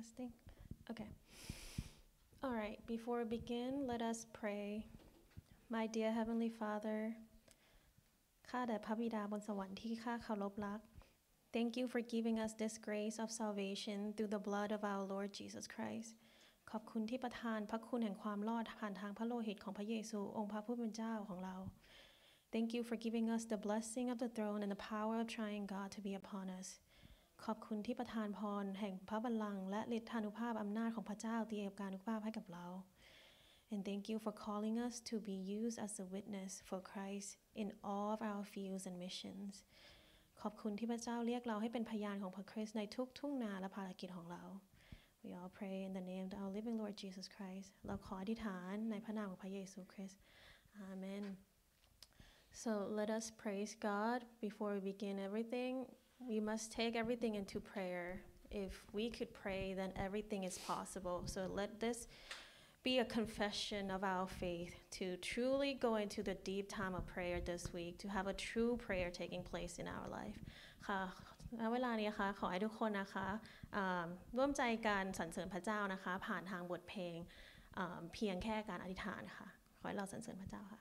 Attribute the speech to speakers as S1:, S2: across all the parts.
S1: Testing. Okay. All right. Before we begin, let us pray. My dear Heavenly Father, ข้าแต่พระบิดาบนสวรรค์ที่ข้าเคารพรัก Thank you for giving us this grace of salvation through the blood of our Lord Jesus Christ. ขอบคุณที่ประทานพระคุณแห่งความรอดผ่านทางพระโลหิตของพระเยซูองค์พระผู้เป็นเจ้าของเรา Thank you for giving us the blessing of the throne and the power of trying God to be upon us. ขอบคุณที่ประทานพรแห่งพระบัลลังก์และฤทธานุภาพอำนาจของพระเจ้าที่เอกานุภาพให้กับเรา And thank you for calling us to be used as a witness for Christ in all of our fields and missions. ขอบคุณที่พระเจ้าเรียกเราให้เป็นพยานของพระคริสต์ในทุกทุ่งนาและภารกิจของเรา We all pray in the name of our living Lord Jesus Christ. เราขออธิษฐานในพระนามของพระเยซูคริสต์ Amen. So let us praise God before we begin everything. We must take everything into prayer. If we could pray, then everything is possible. So let this be a confession of our faith to truly go into the deep time of prayer this week, to have a true prayer taking place in our life. ค่ะเวลานี้นะคะขอให้ทุกคนนะคะร่วมใจกันสรรเสริญพระเจ้านะคะผ่านทางบทเพลงเพียงแค่การอธิษฐานค่ะขอให้เราสรรเสริญพระเจ้าค่ะ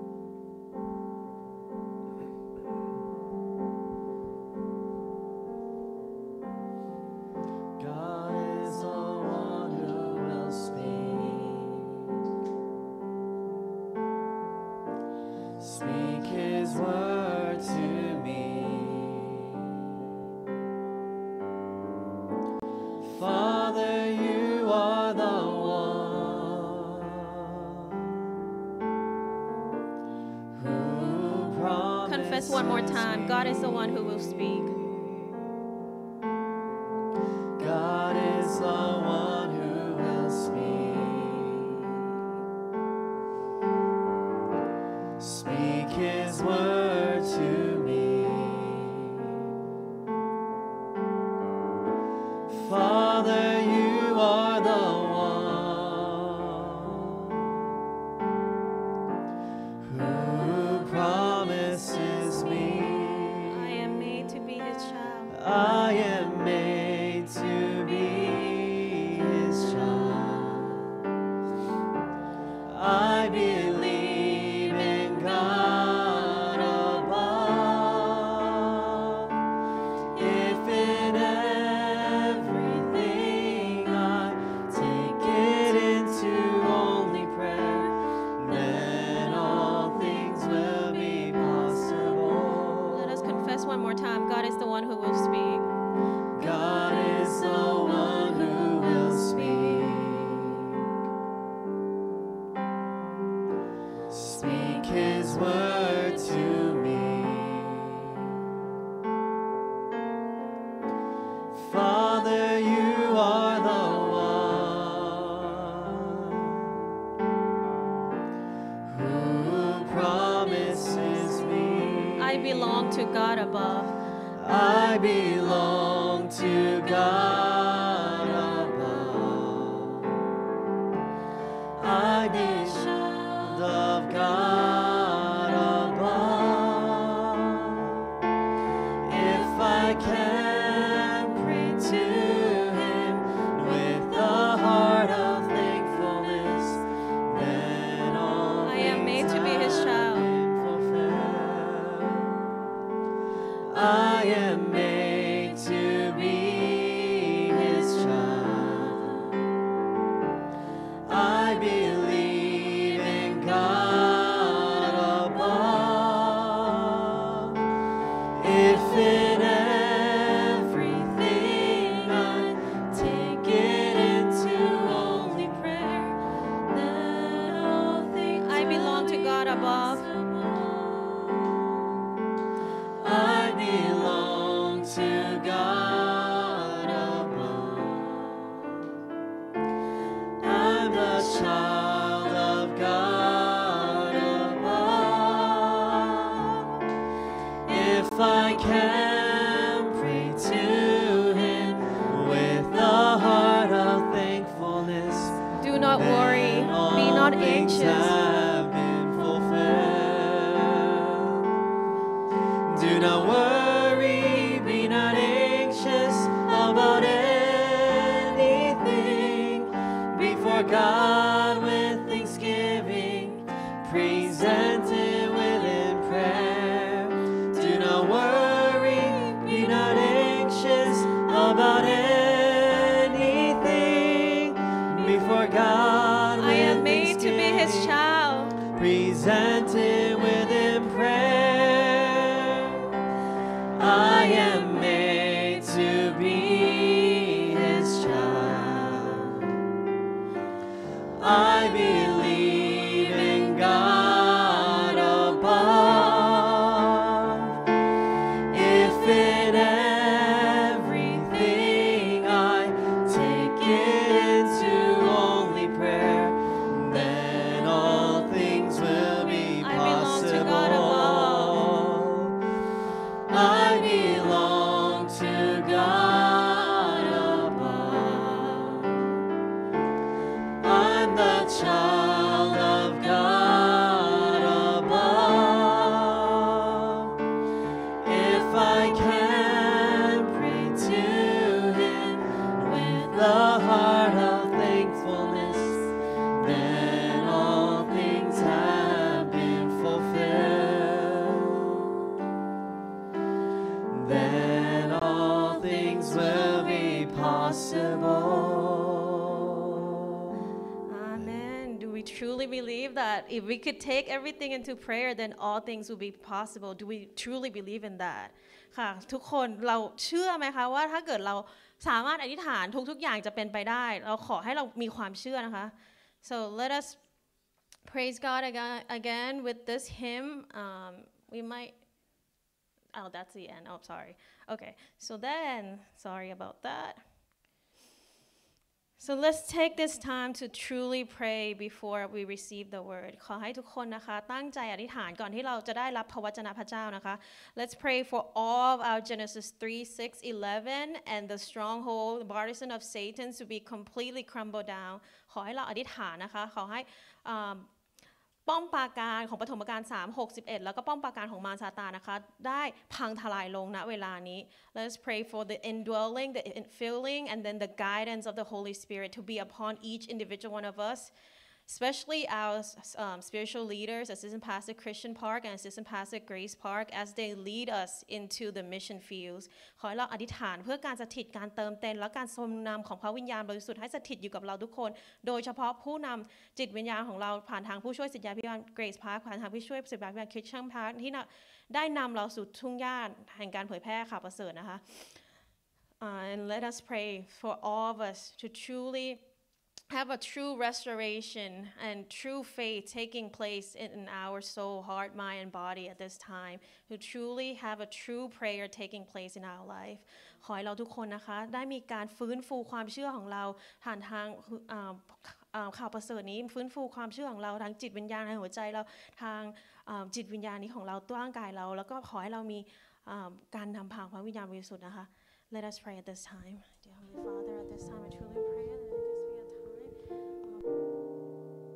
S2: Speak His word to me. Father, you are the one who promised.
S1: Confess one more time. God is the one who will speak.
S2: God is the one who will speak. Speak His word to me. Father, you are the one who promises me.
S1: I am made to be His child.
S2: I am made to be His child. I believe in God above. If in everything I take it into only prayer, then all things will be possible.
S1: Let us confess one more time. God is the one who will speak.
S2: God is the one who will speak. Speak His word to me. Father, you are the one who promises me.
S1: I belong to God above.
S2: I belong to God above. I be a child of God above. If I can pray to Him with a heart of thankfulness, then all
S1: I am made to be His child.
S2: I am made to be His child. I believe in God above. If in everything I take it into only prayer, then all things
S1: I belong to God above.
S2: I belong to God above. I'm the child of God above. If I can pray to Him with a heart of thankfulness,
S1: Do not worry. Be not anxious.
S2: have been fulfilled. Do not worry, be not anxious about anything. God with thanksgiving, present it within prayer. Do not worry, be not anxious about anything. Before God
S1: I
S2: with
S1: am made to be His
S2: thanksgiving,
S1: child.
S2: present it within prayer. I am made to be His child. I believe in God above. If in everything I take it into only prayer, then all things will be
S1: I belong to God
S2: possible. I belong to God above. I'm the child of God above. If I can pray to Him with the heart of thankfulness, then all things have been fulfilled. Then all things will be possible.
S1: Amen. Do we truly believe that if we could take everything into prayer, then all things will be possible? Do we truly believe in that? ค่ะทุกคนเราเชื่อไหมคะว่าถ้าเกิดเราสามารถอธิษฐานทุกอย่างจะเป็นไปได้เราขอให้เรามีความเชื่อนะคะ so let us praise God again with this hymn we might oh that's the end oh sorry okay so then sorry about that So let's take this time to truly pray before we receive the word. ขอให้ทุกคนนะคะตั้งใจอธิษฐานก่อนที่เราจะได้รับพระวจนะพระเจ้านะคะ Let's pray for all of our Genesis 3, 6, 11 and the stronghold, the partisan of Satan to be completely crumbled down. ขอให้เราอธิษฐานนะคะขอให้ป้อมปราการของปฐมกาล3 6 11แล้วก็ป้อมปราการของมารซาตานนะคะได้พังทลายลงณเวลานี้ Let's pray for the indwelling, the infilling, and then the guidance of the Holy Spirit to be upon each individual one of us, especially our spiritual leaders, Assistant Pastor Christian Park and Assistant Pastor Grace Park, as they lead us into the mission fields. ขอให้เราอธิษฐานเพื่อการสถิตการเติมเต็มและการทรงนำของพระวิญญาณบริสุทธิ์ให้สถิตอยู่กับเราทุกคนโดยเฉพาะผู้นำจิตวิญญาณของเราผ่านทางผู้ช่วยศิษยาภิบาล Grace Park ผ่านทางผู้ช่วยศิษยาภิบาล Christian Park ที่ได้นำเราสู่ทุ่งหญ้าแห่งการเผยแพร่ข่าวประเสริฐนะคะ and let us pray for all of us to truly have a true restoration and true faith taking place in our soul, heart, mind, and body at this time. To truly have a true prayer taking place in our life. ขอให้เราทุกคนนะคะได้มีการฟื้นฟูความเชื่อของเราผ่านทางข่าวประเสริฐนี้ฟื้นฟูความเชื่อของเราทางจิตวิญญาณในหัวใจเราทางจิตวิญญาณนี้ของเราร่างกายเราแล้วก็ขอให้เรามีการนำพาพระวิญญาณบริสุทธิ์นะคะ Let us pray at this time. Dear Heavenly Father, at this time I truly pray that this be a time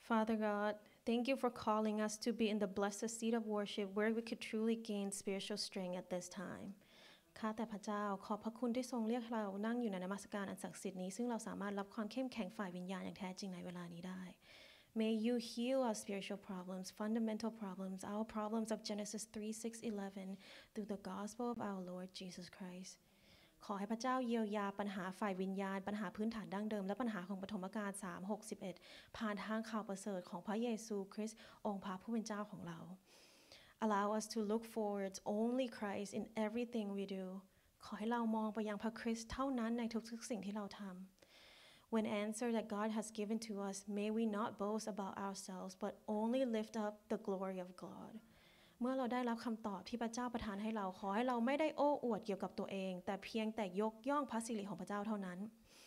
S1: Father God, thank you for calling us to be in the blessed seat of worship where we could truly gain spiritual strength at this time. ข้าแต่พระเจ้าขอบพระคุณที่ทรงเรียกเรานั่งอยู่ในนมัสการอันศักดิ์สิทธิ์นี้ซึ่งเราสามารถรับความเข้มแข็งฝ่ายวิญญาณอย่างแท้จริงในเวลานี้ได้ May you heal our spiritual problems, fundamental problems, our problems of Genesis 3:6-11 through the gospel of our Lord Jesus Christ. ขอให้พระเจ้าเยียวยาปัญหาฝ่ายวิญญาณปัญหาพื้นฐานดั้งเดิมและปัญหาของปฐมกาล 3:6-11 ผ่านทางข่าวประเสริฐของพระเยซูคริสต์องค์พระผู้เป็นเจ้าของเรา Allow us to look forward only Christ in everything we do. ขอให้เรามองไปยังพระคริสต์เท่านั้นในทุกๆสิ่งที่เราทำ When answer that God has given to us, may we not boast about ourselves, but only lift up the glory of God. เมื่อเราได้รับคำตอบที่พระเจ้าประทานให้เราขอให้เราไม่ได้โอ้อวดเกี่ยวกับตัวเองแต่เพียงแต่ยกย่องพระสิริของพระเจ้าเท่านั้น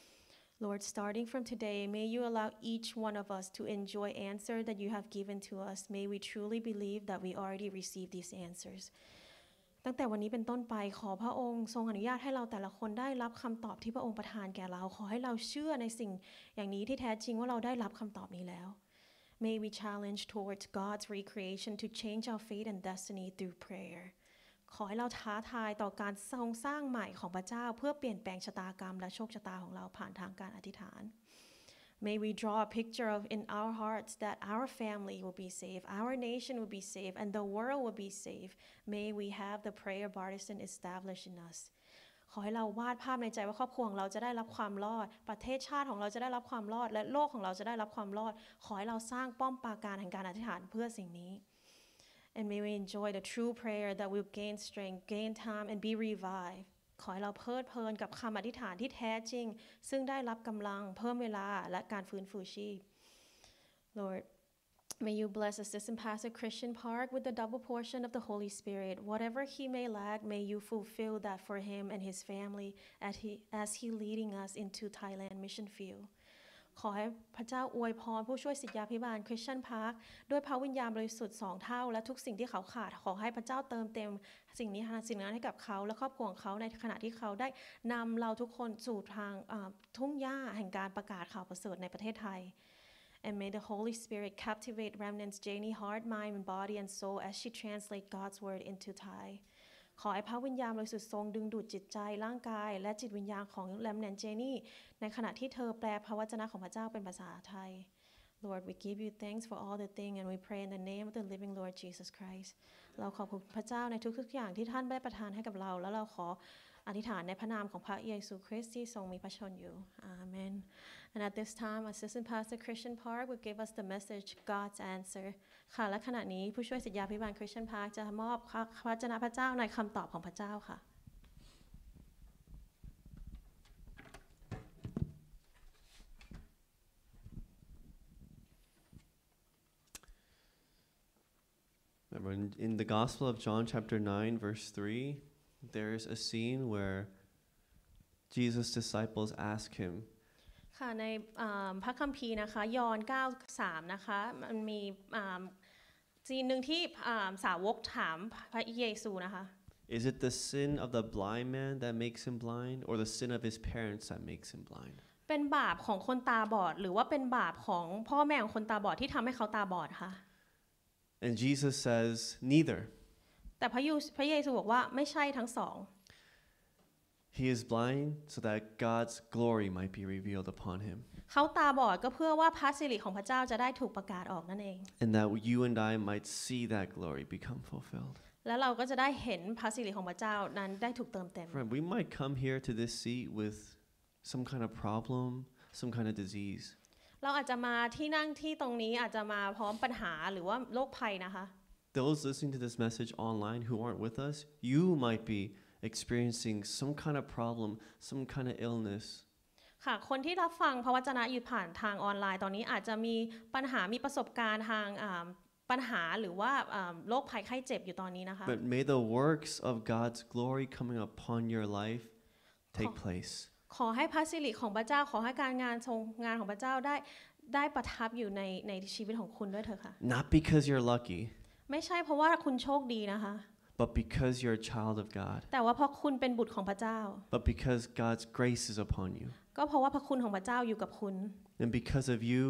S1: Lord, starting from today, may you allow each one of us to enjoy answer that you have given to us. May we truly believe that we already received these answers. ตั้งแต่วันนี้เป็นต้นไปขอพระองค์ทรงอนุญาตให้เราแต่ละคนได้รับคำตอบที่พระองค์ประทานแก่เราขอให้เราเชื่อในสิ่งอย่างนี้ที่แท้จริงว่าเราได้รับคำตอบนี้แล้ว May we challenge towards God's recreation to change our fate and destiny through prayer. ขอให้เราท้าทายต่อการทรงสร้างใหม่ของพระเจ้าเพื่อเปลี่ยนแปลงชะตากรรมและโชคชะตาของเราผ่านทางการอธิษฐาน May we draw a picture of in our hearts that our family will be saved, our nation will be saved, and the world will be saved. May we have the prayer partisan established in us. ขอให้เราวาดภาพในใจว่าครอบครัวของเราจะได้รับความรอดประเทศชาติของเราจะได้รับความรอดและโลกของเราจะได้รับความรอดขอให้เราสร้างป้อมปราการแห่งการอธิษฐานเพื่อสิ่งนี้ And may we enjoy the true prayer that will gain strength, gain time, and be revived. ขอให้เราเพลิดเพลินกับคำอธิษฐานที่แท้จริงซึ่งได้รับกำลังเพิ่มเวลาและการฟื้นฟูชีพ Lord, may you bless Assistant Pastor Christian Park with the double portion of the Holy Spirit. Whatever he may lack, may you fulfill that for him and his family as he leading us into Thailand Mission Field. ขอให้พระเจ้าอวยพรผู้ช่วยศิษยาภิบาลคริสเตียนพาร์คด้วยพระวิญญาณบริสุทธิ์2เท่าและทุกสิ่งที่เขาขาดขอให้พระเจ้าเติมเต็มสิ่งนั้นให้กับเขาและครอบครัวของเขาในขณะที่เขาได้นำเราทุกคนสู่ทางทุ่งหญ้าแห่งการประกาศข่าวประเสริฐในประเทศไทย And may the Holy Spirit captivate Remnant's Janie heart, mind, and body and soul as she translates God's word into Thai. ขอให้พระวิญญาณบริสุทธิ์ทรงดึงดูดจิตใจร่างกายและจิตวิญญาณของแรมแนนเจนี่ในขณะที่เธอแปลพระวจนะของพระเจ้าเป็นภาษาไทย Lord, we give you thanks for all the things and we pray in the name of the living Lord Jesus Christ. เราขอบคุณพระเจ้าในทุกๆอย่างที่ท่านได้ประทานให้กับเราแล้วเราขออธิษฐานในพระนามของพระเยซูคริสต์ที่ทรงมีพระชนอยู่ Amen. And at this time, Assistant Pastor Christian Park will give us the message, God's answer. ค่ะและขณะนี้ผู้ช่วยศิษยาภิบาล Christian Park จะมอบพระวจนะพระเจ้าในคำตอบของพระเจ้าค่ะ
S2: Remember, in the Gospel of John, chapter 9, verse 3, there's a scene where Jesus' disciples ask him,
S1: ค่ะในพระคัมภีร์นะคะยอห์น 9:3 นะคะมันมีซีนหนึ่งที่สาวกถามพระเยซูนะคะ
S2: Is it the sin of the blind man that makes him blind, or the sin of his parents that makes him blind?
S1: เป็นบาปของคนตาบอดหรือว่าเป็นบาปของพ่อแม่ของคนตาบอดที่ทำให้เขาตาบอดคะ
S2: And Jesus says, neither.
S1: แต่พระเยซูบอกว่าไม่ใช่ทั้งสอง
S2: He is blind so that God's glory might be revealed upon him.
S1: เขาตาบอดก็เพื่อว่าพระสิริของพระเจ้าจะได้ถูกประกาศออกนั่นเอง
S2: And that you and I might see that glory become fulfilled.
S1: และเราก็จะได้เห็นพระสิริของพระเจ้านั้นได้ถูกเติมเต็ม
S2: Friend, we might come here to this seat with some kind of problem, some kind of disease.
S1: เราอาจจะมาที่นั่งที่ตรงนี้อาจจะมาพร้อมปัญหาหรือว่าโรคภัยนะคะ
S2: Those listening to this message online who aren't with us, you might be experiencing some kind of problem, some kind of illness.
S1: ค่ะคนที่รับฟังพระวจนะอยู่ผ่านทางออนไลน์ตอนนี้อาจจะมีปัญหามีประสบการณ์ทางปัญหาหรือว่าโรคภัยไข้เจ็บอยู่ตอนนี้นะคะ
S2: But may the works of God's glory coming upon your life take place.
S1: ขอให้พระสิริของพระเจ้าขอให้การงานของพระเจ้าได้ประทับอยู่ในชีวิตของคุณด้วยเถอะค่ะ
S2: Not because you're lucky,
S1: ไม่ใช่เพราะว่าคุณโชคดีนะคะ
S2: but because you're a child of God.
S1: แต่ว่าเพราะคุณเป็นบุตรของพระเจ้า
S2: But because God's grace is upon you.
S1: ก็เพราะว่าพระคุณของพระเจ้าอยู่กับคุณ
S2: And because of you,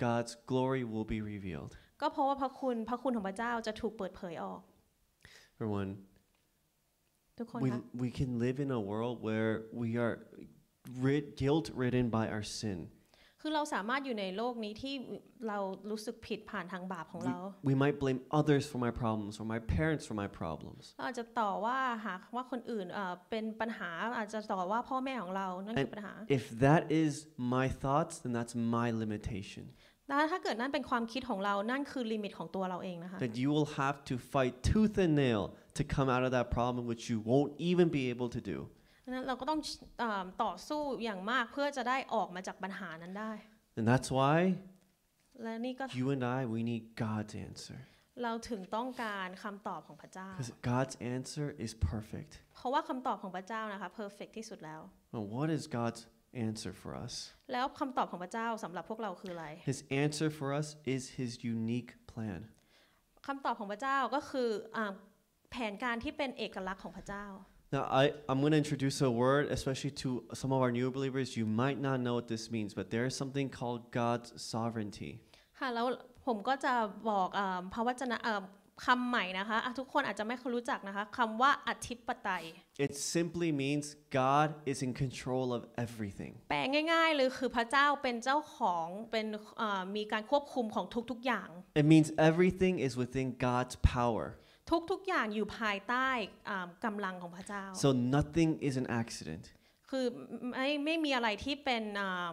S2: God's glory will be revealed.
S1: ก็เพราะว่าพระคุณของพระเจ้าจะถูกเปิดเผยออก
S2: Everyone,
S1: ทุกคน
S2: we can live in a world where we are guilt-ridden by our sin.
S1: คือเราสามารถอยู่ในโลกนี้ที่เรารู้สึกผิดผ่านทางบาปของเรา
S2: We might blame others for my problems or my parents for my problems.
S1: เราอาจจะต่อว่าหากว่าคนอื่นเป็นปัญหาอาจจะต่อว่าพ่อแม่ของเรานั่นคือปัญหา
S2: If that is my thoughts, then that's my limitation.
S1: แล้วถ้าเกิดนั่นเป็นความคิดของเรานั่นคือลิมิตของตัวเราเองนะคะ
S2: That you will have to fight tooth and nail to come out of that problem, which you won't even be able to do.
S1: นั้นเราก็ต้องต่อสู้อย่างมากเพื่อจะได้ออกมาจากปัญหานั้นได้
S2: And that's why
S1: และนี่ก็
S2: you and I, we need God's answer.
S1: เราถึงต้องการคำตอบของพระเจ้า
S2: Because God's answer is perfect.
S1: เพราะว่าคำตอบของพระเจ้านะคะ perfect ที่สุดแล้ว
S2: Well, what is God's answer for us?
S1: แล้วคำตอบของพระเจ้าสำหรับพวกเราคืออะไร
S2: His answer for us is His unique plan.
S1: คำตอบของพระเจ้าก็คือแผนการที่เป็นเอกลักษณ์ของพระเจ้า
S2: Now, I'm going to introduce a word, especially to some of our new believers. You might not know what this means, but there is something called God's sovereignty.
S1: ค่ะแล้วผมก็จะบอกพระวจนะคำใหม่นะคะทุกคนอาจจะไม่เคยรู้จักนะคะคำว่าอธิปไตย
S2: It simply means God is in control of everything.
S1: แปลง่ายๆเลยคือพระเจ้าเป็นเจ้าของเป็นมีการควบคุมของทุกๆอย่าง
S2: It means everything is within God's power.
S1: ทุกๆอย่างอยู่ภายใต้กำลังของพระเจ้า
S2: So nothing is an accident.
S1: คือไม่มีอะไรที่เป็น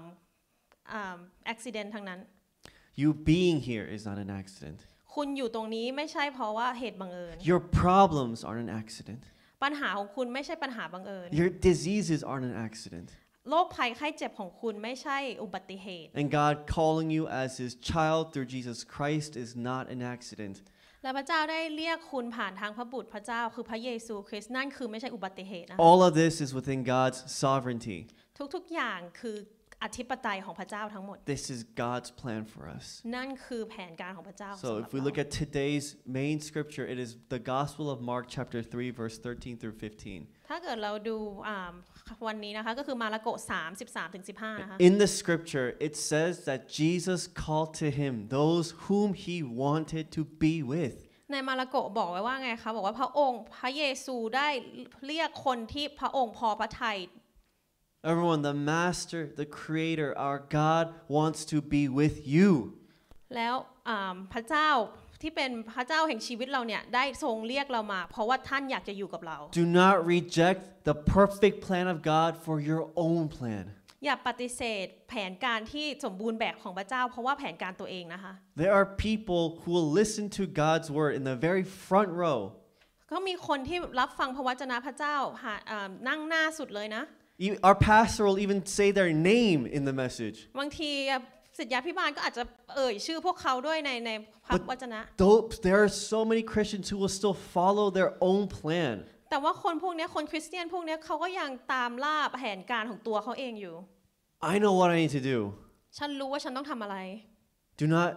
S1: accident ทั้งนั้น
S2: You being here is not an accident.
S1: คุณอยู่ตรงนี้ไม่ใช่เพราะว่าเหตุบังเอิญ
S2: Your problems aren't an accident.
S1: ปัญหาของคุณไม่ใช่ปัญหาบังเอิญ
S2: Your diseases aren't an accident.
S1: โรคภัยไข้เจ็บของคุณไม่ใช่อุบัติเหตุ
S2: And God calling you as His child through Jesus Christ is not an accident.
S1: และพระเจ้าได้เรียกคุณผ่านทางพระบุตรพระเจ้าคือพระเยซูคริสต์นั่นคือไม่ใช่อุบัติเหตุนะคะ
S2: All of this is within God's sovereignty.
S1: ทุกๆอย่างคืออธิปไตยของพระเจ้าทั้งหมด
S2: This is God's plan for us.
S1: นั่นคือแผนการของพระเจ้า
S2: So if we look at today's main scripture, it is the Gospel of Mark chapter 3 verse 13 through 15.
S1: ถ้าเกิดเราดูวันนี้นะคะก็คือมาระโก3:13-15นะคะ
S2: In the scripture, it says that Jesus called to him those whom he wanted to be with.
S1: ในมาระโกบอกไว้ว่าไงคะบอกว่าพระองค์พระเยซูได้เรียกคนที่พระองค์พอพระทัย
S2: Everyone, the Master, the Creator, our God wants to be with you.
S1: แล้วพระเจ้าที่เป็นพระเจ้าแห่งชีวิตเราเนี่ยได้ทรงเรียกเรามาเพราะว่าท่านอยากจะอยู่กับเรา
S2: Do not reject the perfect plan of God for your own plan.
S1: อย่าปฏิเสธแผนการที่สมบูรณ์แบบของพระเจ้าเพราะว่าแผนการตัวเองนะคะ
S2: There are people who will listen to God's word in the very front row.
S1: ก็มีคนที่รับฟังพระวจนะพระเจ้านั่งหน้าสุดเลยนะ
S2: Our pastor will even say their name in the message.
S1: บางทีศิษยาภิบาลก็อาจจะชื่อพวกเขาด้วยในพระวจนะ
S2: There are so many Christians who will still follow their own plan.
S1: แต่ว่าคนพวกนี้คนคริสเตียนพวกนี้เขาก็ยังตามล่าแผนการของตัวเขาเองอยู่
S2: I know what I need to do.
S1: ฉันรู้ว่าฉันต้องทำอะไร
S2: Do not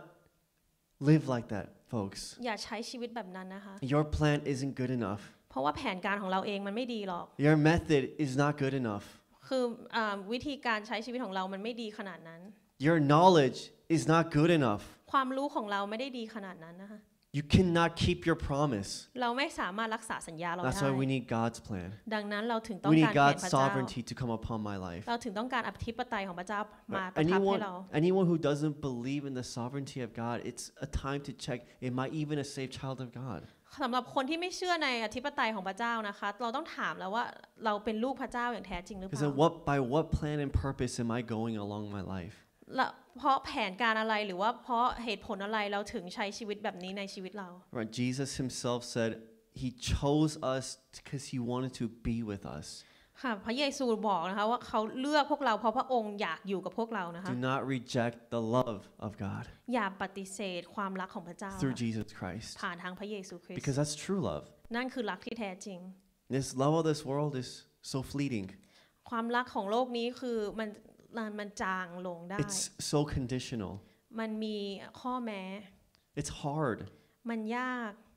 S2: live like that, folks.
S1: อย่าใช้ชีวิตแบบนั้นนะคะ
S2: Your plan isn't good enough.
S1: เพราะว่าแผนการของเราเองมันไม่ดีหรอก
S2: Your method is not good enough.
S1: คือวิธีการใช้ชีวิตของเรามันไม่ดีขนาดนั้น
S2: Your knowledge is not good enough.
S1: ความรู้ของเราไม่ได้ดีขนาดนั้นนะคะ
S2: You cannot keep your promise.
S1: เราไม่สามารถรักษาสัญญาเรา
S2: That's
S1: ได้
S2: why we need God's plan.
S1: ดังนั้นเราถึงต้อง
S2: We
S1: การ
S2: need
S1: แผน
S2: God's
S1: พระเจ้า
S2: sovereignty to come upon my life.
S1: เราถึงต้องการอธิปไตยของพระเจ้ามาประทับให้เรา
S2: Anyone who doesn't believe in the sovereignty of God, it's a time to check. Am I even a saved child of God?
S1: สำหรับคนที่ไม่เชื่อในอธิปไตยของพระเจ้านะคะเราต้องถามแล้วว่าเราเป็นลูกพระเจ้าอย่างแท้จริงหรือเป
S2: Because
S1: ล่า
S2: by what plan and purpose am I going along my life?
S1: เพราะแผนการอะไรหรือว่าเพราะเหตุผลอะไรเราถึงใช้ชีวิตแบบนี้ในชีวิตเรา
S2: Right, Jesus himself said he chose us because he wanted to be with us.
S1: ค่ะพระเยซูบอกนะคะว่าเขาเลือกพวกเราเพราะพระองค์อยากอยู่กับพวกเรานะคะ
S2: Do not reject the love of God
S1: อย่าปฏิเสธความรักของพระเจ้า
S2: through Jesus Christ.
S1: ผ่านทางพระเยซูคริสต์
S2: Because that's true love.
S1: นั่นคือรักที่แท้จริง
S2: This love of this world is so fleeting.
S1: ความรักของโลกนี้คือมันจางลงได้
S2: It's so conditional.
S1: มันมีข้อแม้
S2: It's hard.
S1: มันยาก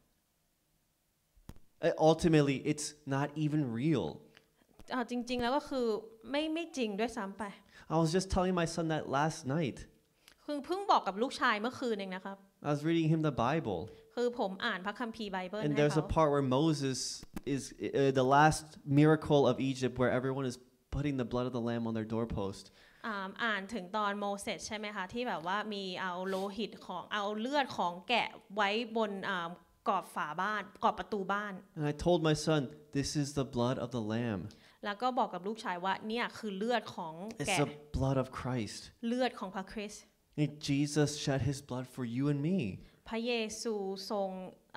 S2: Ultimately, it's not even real.
S1: จริงๆแล้วก็คือไม่จริงด้วยซ้ำไป
S2: I was just telling my son that last night.
S1: เพิ่งบอกกับลูกชายเมื่อคืนเองนะครับ
S2: I was reading him the Bible.
S1: คือผมอ่านพระคัมภีร์ไบเบิล
S2: And
S1: ให้
S2: there's
S1: เขา
S2: a part where Moses is the last miracle of Egypt where everyone is putting the blood of the lamb on their doorpost.
S1: อ่านถึงตอนโมเสสใช่ไหมคะที่แบบว่ามีเอาโลหิตของเอาเลือดของแกะไว้บนกรอบฝาบ้านกรอบประตูบ้าน
S2: And I told my son, this is the blood of the lamb.
S1: แล้วก็บอกกับลูกชายว่าเนี่ยคือเลือดของ
S2: It's
S1: แกะ
S2: the blood of Christ.
S1: เลือดของพระคริสต์
S2: And Jesus shed his blood for you and me.
S1: พระเยซูทรง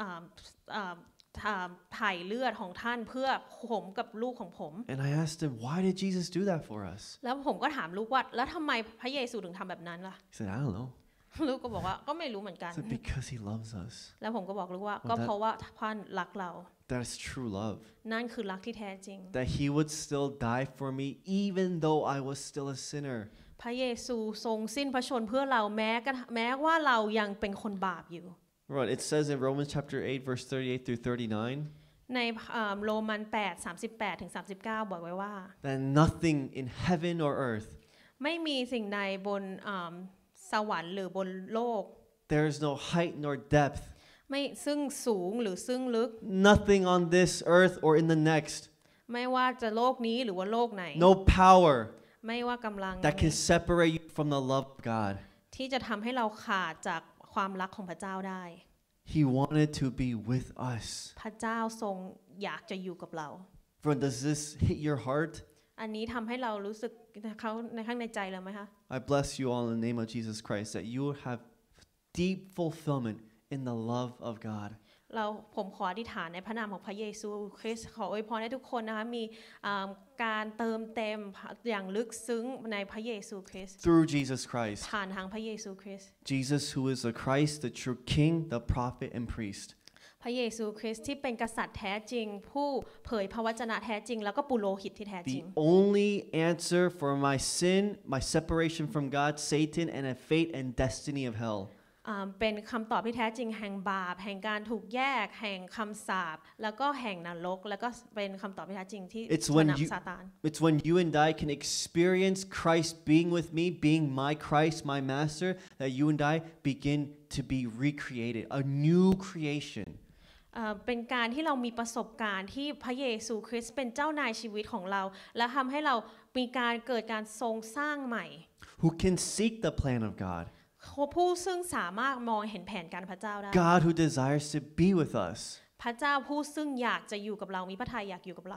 S1: ถ่ายเลือดของท่านเพื่อผมกับลูกของผม
S2: And I asked him, why did Jesus do that for us?
S1: แล้วผมก็ถามลูกว่าแล้วทำไมพระเยซูถึงทำแบบนั้นล่ะ
S2: He said, I don't know.
S1: ลูกก็บอกว่าก็ไม่รู้เหมือนกัน
S2: I said, because he loves us.
S1: แล้วผมก็บอกลูกว่าก็เพราะว่าท่านรักเรา
S2: That's true love.
S1: นั่นคือรักที่แท้จริง
S2: That he would still die for me even though I was still a sinner.
S1: พระเยซูทรงสิ้นพระชนม์เพื่อเราแม้ว่าเรายังเป็นคนบาปอยู่
S2: Right, it says in Romans chapter 8 verse 38 through 39.
S1: ในโรมัน8:38 ถึง 39บอกไว้ว่า
S2: That nothing in heaven or earth,
S1: ไม่มีสิ่งใดบนสวรรค์หรือบนโลก
S2: there is no height nor depth,
S1: ไม่ซึ่งสูงหรือซึ่งลึก
S2: nothing on this earth or in the next,
S1: ไม่ว่าจะโลกนี้หรือว่าโลกไหน
S2: no power
S1: ไม่ว่ากำลัง
S2: that can separate you from the love of God.
S1: ที่จะทำให้เราขาดจากความรักของพระเจ้าได้
S2: He wanted to be with us.
S1: พระเจ้าทรงอยากจะอยู่กับเรา
S2: Friend, does this hit your heart?
S1: อันนี้ทำให้เรารู้สึกเขาในข้างในใจเราไหมคะ
S2: I bless you all in the name of Jesus Christ that you have deep fulfillment in the love of God.
S1: ผมขออธิษฐานในพระนามของพระเยซูคริสต์ขออวยพรให้ทุกคนนะคะมีการเติมเต็มอย่างลึกซึ้งในพระเยซูคริสต์
S2: Through Jesus Christ.
S1: ผ่านทางพระเยซูคริสต์
S2: Jesus, who is the Christ, the true King, the prophet, and priest.
S1: พระเยซูคริสต์ที่เป็นกษัตริย์แท้จริงผู้เผยพระวจนะแท้จริงแล้วก็ปุโรหิตที่แท้จริง
S2: The only answer for my sin, my separation from God, Satan, and a fate and destiny of hell.
S1: เป็นคำตอบที่แท้จริงแห่งบาปแห่งการถูกแยกแห่งคำสาปแล้วก็แห่งนรกแล้วก็เป็นคำตอบที่แท้จริงที่ชนะซาตาน
S2: It's when you and I can experience Christ being with me, being my Christ, my master, that you and I begin to be recreated, a new creation.
S1: เป็นการที่เรามีประสบการณ์ที่พระเยซูคริสต์เป็นเจ้านายชีวิตของเราและทำให้เรามีการเกิดการทรงสร้างใหม่
S2: Who can seek the plan of God.
S1: ผู้ซึ่งสามารถมองเห็นแผนการพระเจ้าได้
S2: God who desires to be with us.
S1: พระเจ้าผู้ซึ่งอยากจะอยู่กับเรามีพระทัยอยากอยู่กับเรา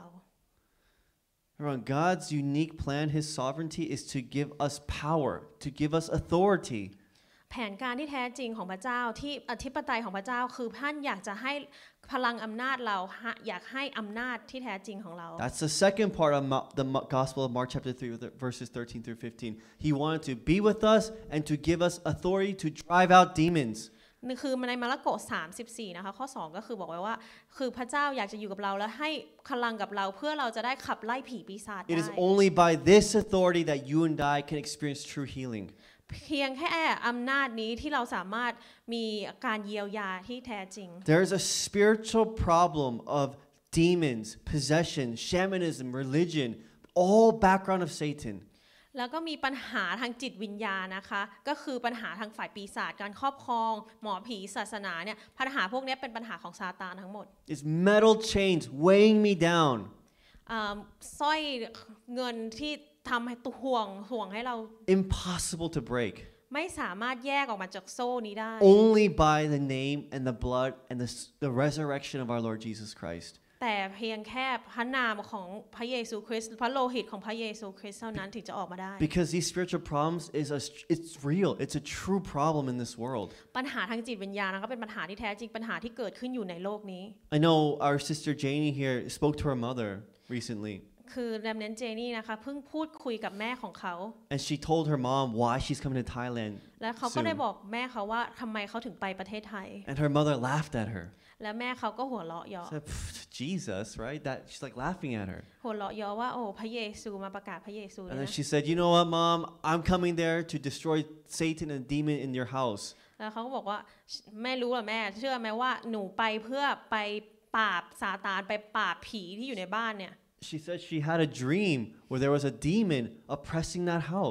S2: God's unique plan, His sovereignty, is to give us power, to give us authority.
S1: แผนการที่แท้จริงของพระเจ้าที่อธิปไตยของพระเจ้าคือท่านอยากจะให้พลังอำนาจเราอยากให้อำนาจที่แท้จริงของเรา
S2: That's the second part of the Gospel of Mark chapter 3 verses 13 through 15. He wanted to be with us and to give us authority to drive out demons.
S1: นี่คือในมาระโก 34นะคะข้อ2ก็คือบอกไว้ว่าคือพระเจ้าอยากจะอยู่กับเราและให้พลังกับเราเพื่อเราจะได้ขับไล่ผีปีศาจได้
S2: It is only by this authority that you and I can experience true healing.
S1: เพียงแค่อำนาจนี้ที่เราสามารถมีการเยียวยาที่แท้จริง
S2: There is a spiritual problem of demons, possession, shamanism, religion, all background of Satan.
S1: แล้วก็มีปัญหาทางจิตวิญญาณนะคะก็คือปัญหาทางฝ่ายปีศาจการครอบครองหมอผีศาสนาเนี่ยปัญหาพวกนี้เป็นปัญหาของซาตานทั้งหมด
S2: It's metal chains weighing me down.
S1: สร้อยเงินที่ทำให้ห่วงให้เรา
S2: Impossible to break.
S1: ไม่สามารถแยกออกมาจากโซ่นี้ได้
S2: Only by the name and the blood and the resurrection of our Lord Jesus Christ.
S1: แต่เพียงแค่พระนามของพระเยซูคริสต์พระโลหิตของพระเยซูคริสต์เท่านั้นถึงจะออกมาได้
S2: Because these spiritual problems it's real. It's a true problem in this world.
S1: ปัญหาทางจิตวิญญาณนะคะเป็นปัญหาที่แท้จริงปัญหาที่เกิดขึ้นอยู่ในโลกนี้
S2: I know our sister Janie here spoke to her mother recently.
S1: คือแรมเนนเจนี่นะคะเพิ่งพูดคุยกับแม่ของเขา
S2: And she told her mom why she's coming to Thailand.
S1: และเขาก็ได้บอกแม่เขาว่าทำไมเขาถึงไปประเทศไทย
S2: And her mother laughed at her.
S1: และแม่เขาก็หัวเราะเยาะ
S2: Said, Jesus, right? That she's like laughing at her.
S1: หัวเราะเยาะว่าโอ้พระเยซูมาประกาศพระเยซู
S2: And
S1: นะ
S2: then she said, you know what, Mom? I'm coming there to destroy Satan and demon in your house.
S1: แล้วเขาก็บอกว่าแม่รู้เหรอแม่เชื่อไหมว่าหนูไปเพื่อไปปราบซาตานไปปราบผีที่อยู่ในบ้านเนี่ย
S2: She said she had a dream where there was a demon oppressing that house.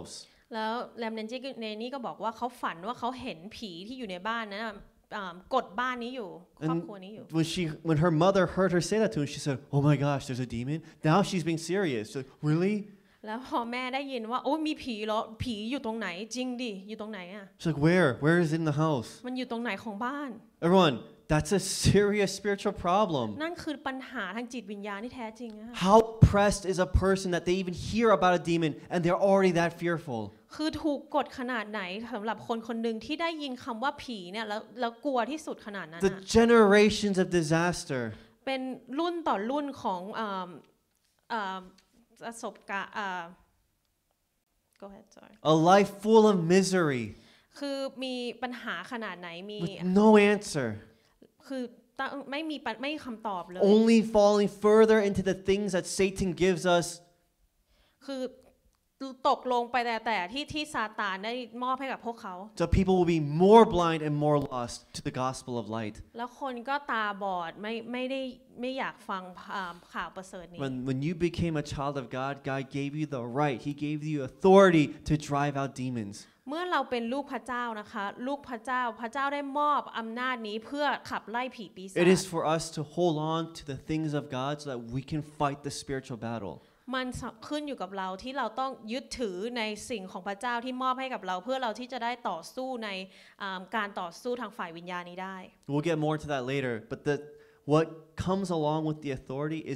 S1: แล้วแรมเนนจิในนี้ก็บอกว่าเขาฝันว่าเขาเห็นผีที่อยู่ในบ้านนั้นกดบ้านนี้อยู่ครอบครัวนี้อยู่
S2: When her mother heard her say that to him, she said, "Oh my gosh, there's a demon." Now she's being serious. She's like, really?
S1: แล้วพอแม่ได้ยินว่าโอ้มีผีเหรอผีอยู่ตรงไหนจริงดิอยู่ตรงไหนอ่ะ
S2: She's like, "Where? Where is it in the house?"
S1: มันอยู่ตรงไหนของบ้าน
S2: Everyone, that's a serious spiritual problem.
S1: นั่นคือปัญหาทางจิตวิญญาณที่แท้จริงนะคะ
S2: How pressed is a person that they even hear about a demon and they're already that fearful?
S1: คือถูกกดขนาดไหนสำหรับคนคนหนึ่งที่ได้ยินคำว่าผีเนี่ยแล้วกลัวที่สุดขนาดนั้น
S2: The generations of disaster.
S1: เป็นรุ่นต่อรุ่นของประสบการณ์ Go ahead sorry
S2: A life full of misery.
S1: คือมีปัญหาขนาดไหนมี
S2: With no answer.
S1: คือไม่มีคำตอบเลย
S2: Only falling further into the things that Satan gives us.
S1: คือตกลงไปแต่ที่ซาตานได้มอบให้กับพวกเขา
S2: So people will be more blind and more lost to the gospel of light.
S1: แล้วคนก็ตาบอดไม่อยากฟังข่าวประเสริฐนี้
S2: When you became a child of God, God gave you the right. He gave you authority to drive out demons.
S1: เมื่อเราเป็นลูกพระเจ้านะคะลูกพระเจ้าได้มอบอำนาจนี้เพื่อขับไล่ผีปีศาจ
S2: It is for us to hold on to the things of God so that we can fight the spiritual battle.
S1: มันขึ้นอยู่กับเราที่เราต้องยึดถือในสิ่งของพระเจ้าที่มอบให้กับเราเพื่อเราที่จะได้ต่อสู้ในการต่อสู้ทางฝ่ายวิญญาณนี้ได้
S2: We'll get more into that later, but what comes along with the authority is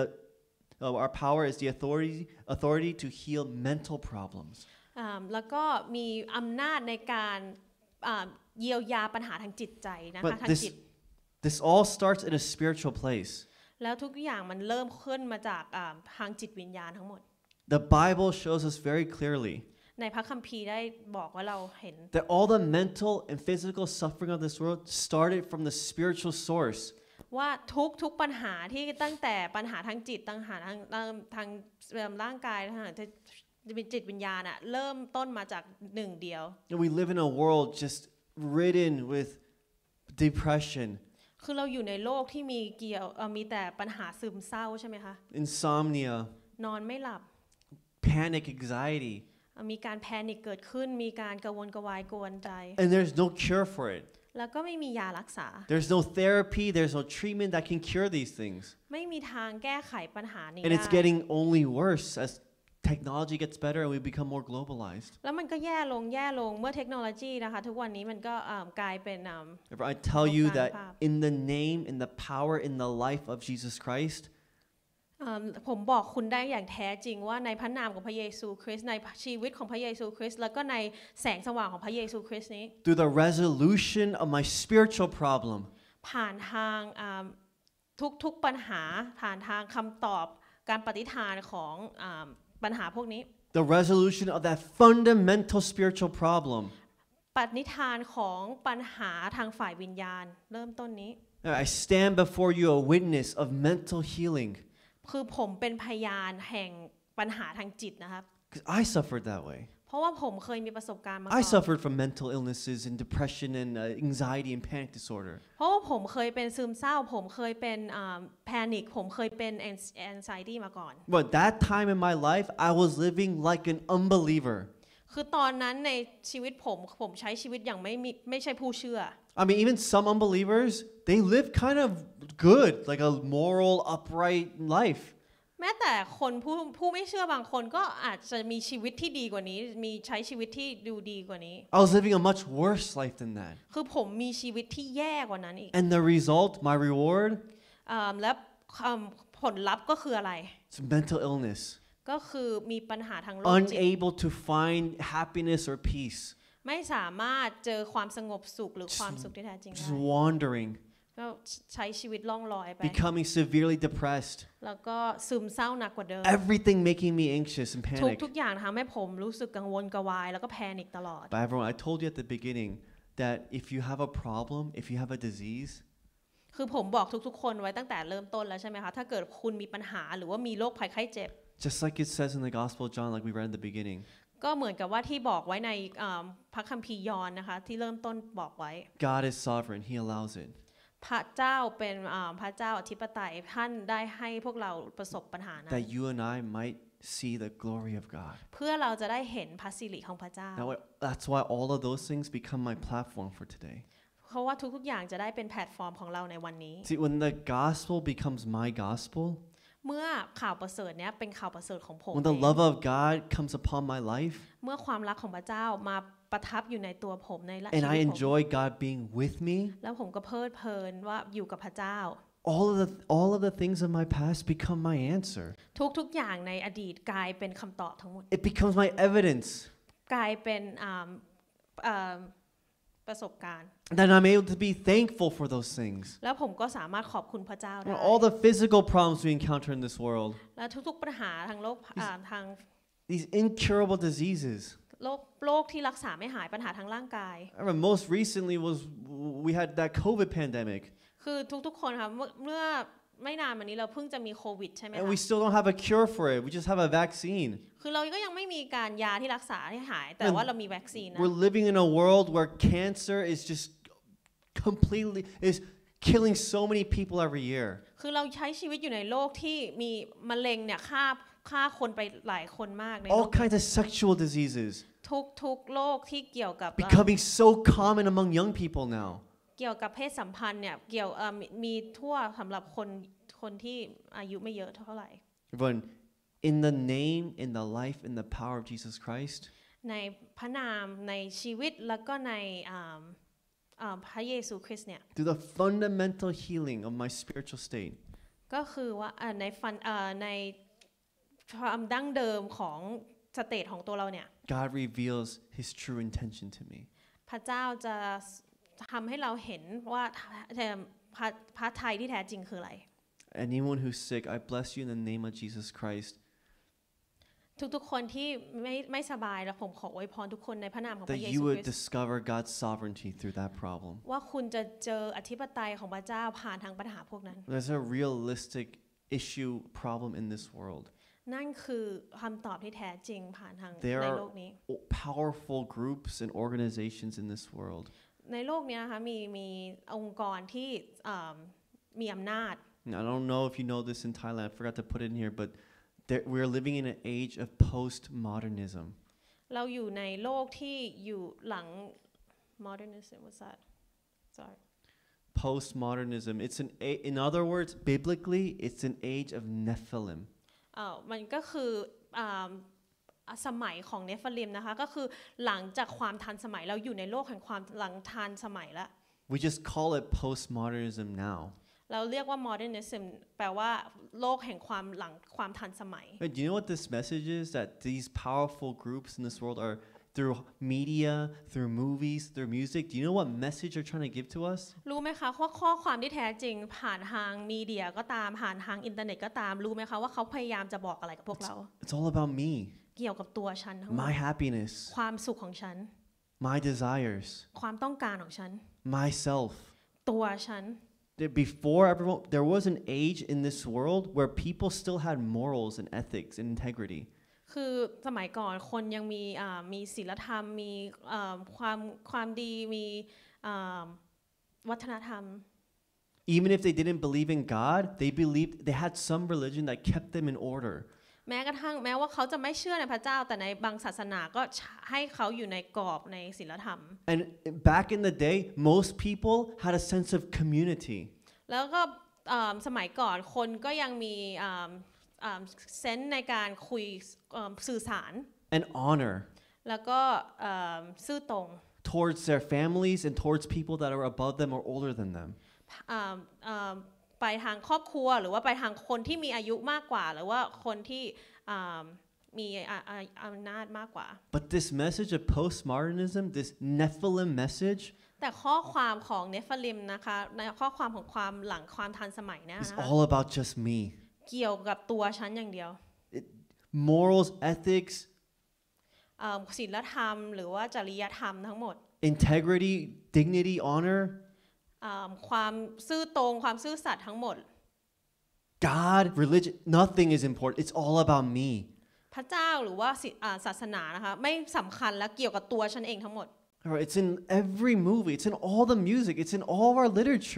S2: our power is the authority to heal mental problems.
S1: แล้วก็มีอำนาจในการเยียวยาปัญหาทางจิตใจนะคะทางจิต
S2: This all starts in a spiritual place.
S1: แล้วทุกอย่างมันเริ่มขึ้นมาจากทางจิตวิญญาณทั้งหมด
S2: The Bible shows us very clearly
S1: ในพระคัมภีร์ได้บอกว่าเราเห็น
S2: that all the mental and physical suffering of this world started from the spiritual source.
S1: ว่าทุกปัญหาที่ตั้งแต่ปัญหาทางจิตปัญหาทางร่างกายทางจิตวิญญาณอะเริ่มต้นมาจากหนึ่งเดียว
S2: And we live in a world just ridden with depression.
S1: คือเราอยู่ในโลกที่มีแต่ปัญหาซึมเศร้าใช่ไหมคะ
S2: Insomnia,
S1: นอนไม่หลับ
S2: panic, anxiety,
S1: มีการแพนิคเกิดขึ้นมีการกระวนกระวายกวนใจ
S2: and there's no cure for it.
S1: แล้วก็ไม่มียารักษา
S2: There's no therapy, there's no treatment that can cure these things.
S1: ไม่มีทางแก้ไขปัญหานี้
S2: And
S1: ได้
S2: it's getting only worse as technology gets better and we become more globalized.
S1: แล้วมันก็แย่ลงเมื่อเทคโนโลยีนะคะทุกวันนี้มันก็กลายเป็น
S2: I tell you that in the name, in the power, in the life of Jesus Christ,
S1: ผมบอกคุณได้อย่างแท้จริงว่าในพระนามของพระเยซูคริสต์ในชีวิตของพระเยซูคริสต์แล้วก็ในแสงสว่างของพระเยซูคริสต์นี้
S2: through the resolution of my spiritual problem,
S1: ผ่านทางทุกปัญหาผ่านทางคำตอบการปฏิฐานของปัญหาพวกนี้
S2: the resolution of that fundamental spiritual problem,
S1: ปณิธานของปัญหาทางฝ่ายวิญญาณเริ่มต้นนี้
S2: I stand before you a witness of mental healing.
S1: คือผมเป็นพยานแห่งปัญหาทางจิตนะครับ
S2: Because I suffered that way.
S1: เพราะว่าผมเคยมีประสบการณ์มาก่
S2: I
S1: อน
S2: suffered from mental illnesses and depression and anxiety and panic disorder.
S1: เพราะว่าผมเคยเป็นซึมเศร้าผมเคยเป็นแพนิคผมเคยเป็น anxiety มาก่อน
S2: But that time in my life, I was living like an unbeliever.
S1: คือตอนนั้นในชีวิตผมใช้ชีวิตอย่างไม่ใช่ผู้เชื่อ
S2: I mean, even some unbelievers, they live kind of good, like a moral, upright life.
S1: แม้แต่คนผู้ไม่เชื่อบางคนก็อาจจะมีชีวิตที่ดีกว่านี้มีใช้ชีวิตที่ดูดีกว่านี้
S2: I was living a much worse life than that.
S1: คือผมมีชีวิตที่แย่กว่านั้นอีก
S2: And the result, my reward,
S1: และผลลัพธ์ก็คืออะไร
S2: it's mental illness.
S1: ก็คือมีปัญหาทางโลกจิต
S2: Unable to find happiness or peace.
S1: ไม่สามารถเจอความสงบสุขหรือความสุขที่แท้จริงได้
S2: Just wandering,
S1: ก็ใช้ชีวิตล่องลอยไป
S2: becoming severely depressed.
S1: แล้วก็ซึมเศร้าหนักกว่าเดิม
S2: Everything making me anxious and panic.
S1: ทุกอย่างทำให้ผมรู้สึกกังวลกระวายแล้วก็แพนิคตลอด
S2: But everyone, I told you at the beginning that if you have a problem, if you have a disease,
S1: คือผมบอกทุกๆคนไว้ตั้งแต่เริ่มต้นแล้วใช่ไหมคะถ้าเกิดคุณมีปัญหาหรือว่ามีโรคภัยไข้เจ็บ
S2: just like it says in the Gospel of John, like we read in the beginning,
S1: ก็เหมือนกับว่าที่บอกไว้ในพระคัมภีร์ยอห์นนะคะที่เริ่มต้นบอกไว้
S2: God is sovereign. He allows it.
S1: พระเจ้าเป็นพระเจ้าอธิปไตยท่านได้ให้พวกเราประสบปัญหานั้น
S2: That you and I might see the glory of God.
S1: เพื่อเราจะได้เห็นพระสิริของพระเจ้า
S2: That's why all of those things become my platform for today.
S1: เพราะว่าทุกๆอย่างจะได้เป็นแพลตฟอร์มของเราในวันนี้
S2: See, when the gospel becomes my gospel,
S1: เมื่อข่าวประเสริฐเนี้ยเป็นข่าวประเสริฐของผม
S2: when the love of God comes upon my life,
S1: เมื่อความรักของพระเจ้ามาประทับอยู่ในตัวผมในชี
S2: and
S1: วิ
S2: I
S1: ตผม
S2: enjoy God being with me,
S1: แล้วผมก็เพลิดเพลินว่าอยู่กับพระเจ้า
S2: all of the things of my past become my answer.
S1: ทุกๆอย่างในอดีตกลายเป็นคำตอบทั้งหมด
S2: It becomes my evidence.
S1: กลายเป็นประสบการณ์
S2: Then I'm able to be thankful for those things.
S1: แล้วผมก็สามารถขอบคุณพระเจ้าได้
S2: All the physical problems we encounter in this world,
S1: และทุกๆปัญหาทางโลกทาง
S2: these incurable diseases.
S1: โรคที่รักษาไม่หายปัญหาทางร่างกาย
S2: I remember most recently we had that COVID pandemic,
S1: คือทุกๆคนค่ะเมื่อไม่นานมานี้เราเพิ่งจะมีโควิดใช่ไหม
S2: and
S1: คะ
S2: we still don't have a cure for it. We just have a vaccine.
S1: คือเราก็ยังไม่มีการยาที่รักษาให้หายแต่ว่าเรามีวัคซีนนะ
S2: We're living in a world where cancer is just completely is killing so many people every year.
S1: คือเราใช้ชีวิตอยู่ในโลกที่มีมะเร็งเนี่ยฆ่าคนไปหลายคนมากในโล
S2: All
S1: ก
S2: kinds of sexual diseases
S1: ทุกโรคที่เกี่ยวกับ
S2: becoming so common among young people now.
S1: เกี่ยวกับเพศสัมพันธ์เนี่ยมีทั่วสำหรับคนที่อายุไม่เยอะเท่าไหร่
S2: Everyone, in the name, in the life, in the power of Jesus Christ,
S1: ในพระนามในชีวิตแล้วก็ในพระเยซูคริสต์เนี่ย
S2: through the fundamental healing of my spiritual state,
S1: ก็คือว่าในความดั้งเดิมของสเตทของตัวเราเนี่ย
S2: God reveals His true intention to me.
S1: พระเจ้าจะทำให้เราเห็นว่าพระทัยที่แท้จริงคืออะไร
S2: Anyone who's sick, I bless you in the name of Jesus Christ,
S1: ทุกๆคนที่ไม่สบายแล้วผมขออวยพรทุกคนในพระนามของพ
S2: that
S1: ระเย
S2: you
S1: ซูค
S2: would
S1: ริสต์
S2: discover God's sovereignty through that problem.
S1: ว่าคุณจะเจออธิปไตยของพระเจ้าผ่านทางปัญหาพวกนั้น
S2: There's a realistic issue problem in this world.
S1: นั่นคือคำตอบที่แท้จริงผ่านทาง
S2: There
S1: ใน
S2: are
S1: โลกนี้
S2: powerful groups and organizations in this world.
S1: ในโลกนี้นะคะมีองค์กรที่มีอำนาจ
S2: I don't know if you know this in Thailand. I forgot to put it in here, but we're living in an age of postmodernism.
S1: เราอยู่ในโลกที่อยู่หลัง modernism what's that sorry
S2: Postmodernism. In other words, biblically, it's an age of Nephilim.
S1: มันก็คือสมัยของเนฟลิมนะคะก็คือหลังจากความทันสมัยเราอยู่ในโลกแห่งความหลังทันสมัยแล้ว
S2: We just call it postmodernism now.
S1: เราเรียกว่า modernism แปลว่าโลกแห่งความหลังความทันสมัย
S2: Wait, do you know what this message is? That these powerful groups in this world are through media, through movies, through music. Do you know what message they're trying to give to us?
S1: รู้ไหมคะว่าข้อความที่แท้จริงผ่านทางมีเดียก็ตามผ่านทางอินเทอร์เน็ตก็ตามรู้ไหมคะว่าเขาพยายามจะบอกอะไรกับพวกเรา
S2: It's all about me,
S1: เกี่ยวกับตัวฉันทั้งหมด
S2: my happiness,
S1: ความสุขของฉัน
S2: my desires,
S1: ความต้องการของฉัน
S2: myself.
S1: ตัวฉัน
S2: Before everyone, there was an age in this world where people still had morals and ethics and integrity.
S1: คือสมัยก่อนคนยังมีศีลธรรมมีความดีมีวัฒนธรรม
S2: Even if they didn't believe in God, they had some religion that kept them in order.
S1: แม้ว่าเขาจะไม่เชื่อในพระเจ้าแต่ในบางศาสนาก็ให้เขาอยู่ในกรอบในศีลธรรม
S2: And back in the day, most people had a sense of community.
S1: แล้วก็สมัยก่อนคนก็ยังมีเซนส์ในการคุยสื่อสาร
S2: And honor
S1: แล้วก็ซื่อตรง
S2: towards their families and towards people that are above them or older than them.
S1: ไปทางครอบครัวหรือว่าไปทางคนที่มีอายุมากกว่าหรือว่าคนที่มีอำนาจมากกว่า
S2: But this message of postmodernism, this Nephilim message,
S1: แต่ข้อความของเนฟลิมนะคะในข้อความของความหลังความทันสมัยนะ
S2: is all about just me.
S1: เกี่ยวกับตัวฉันอย่างเดียว
S2: Morals, ethics,
S1: ศีลธรรมหรือว่าจริยธรรมทั้งหมด
S2: integrity, dignity, honor,
S1: ความซื่อตรงความซื่อสัตย์ทั้งหมด
S2: God, religion, nothing is important. It's all about me.
S1: พระเจ้าหรือว่าศาสนานะคะไม่สำคัญและเกี่ยวกับตัวฉันเองทั้งหมด
S2: It's in every movie. It's in all the music. It's in all of our literature.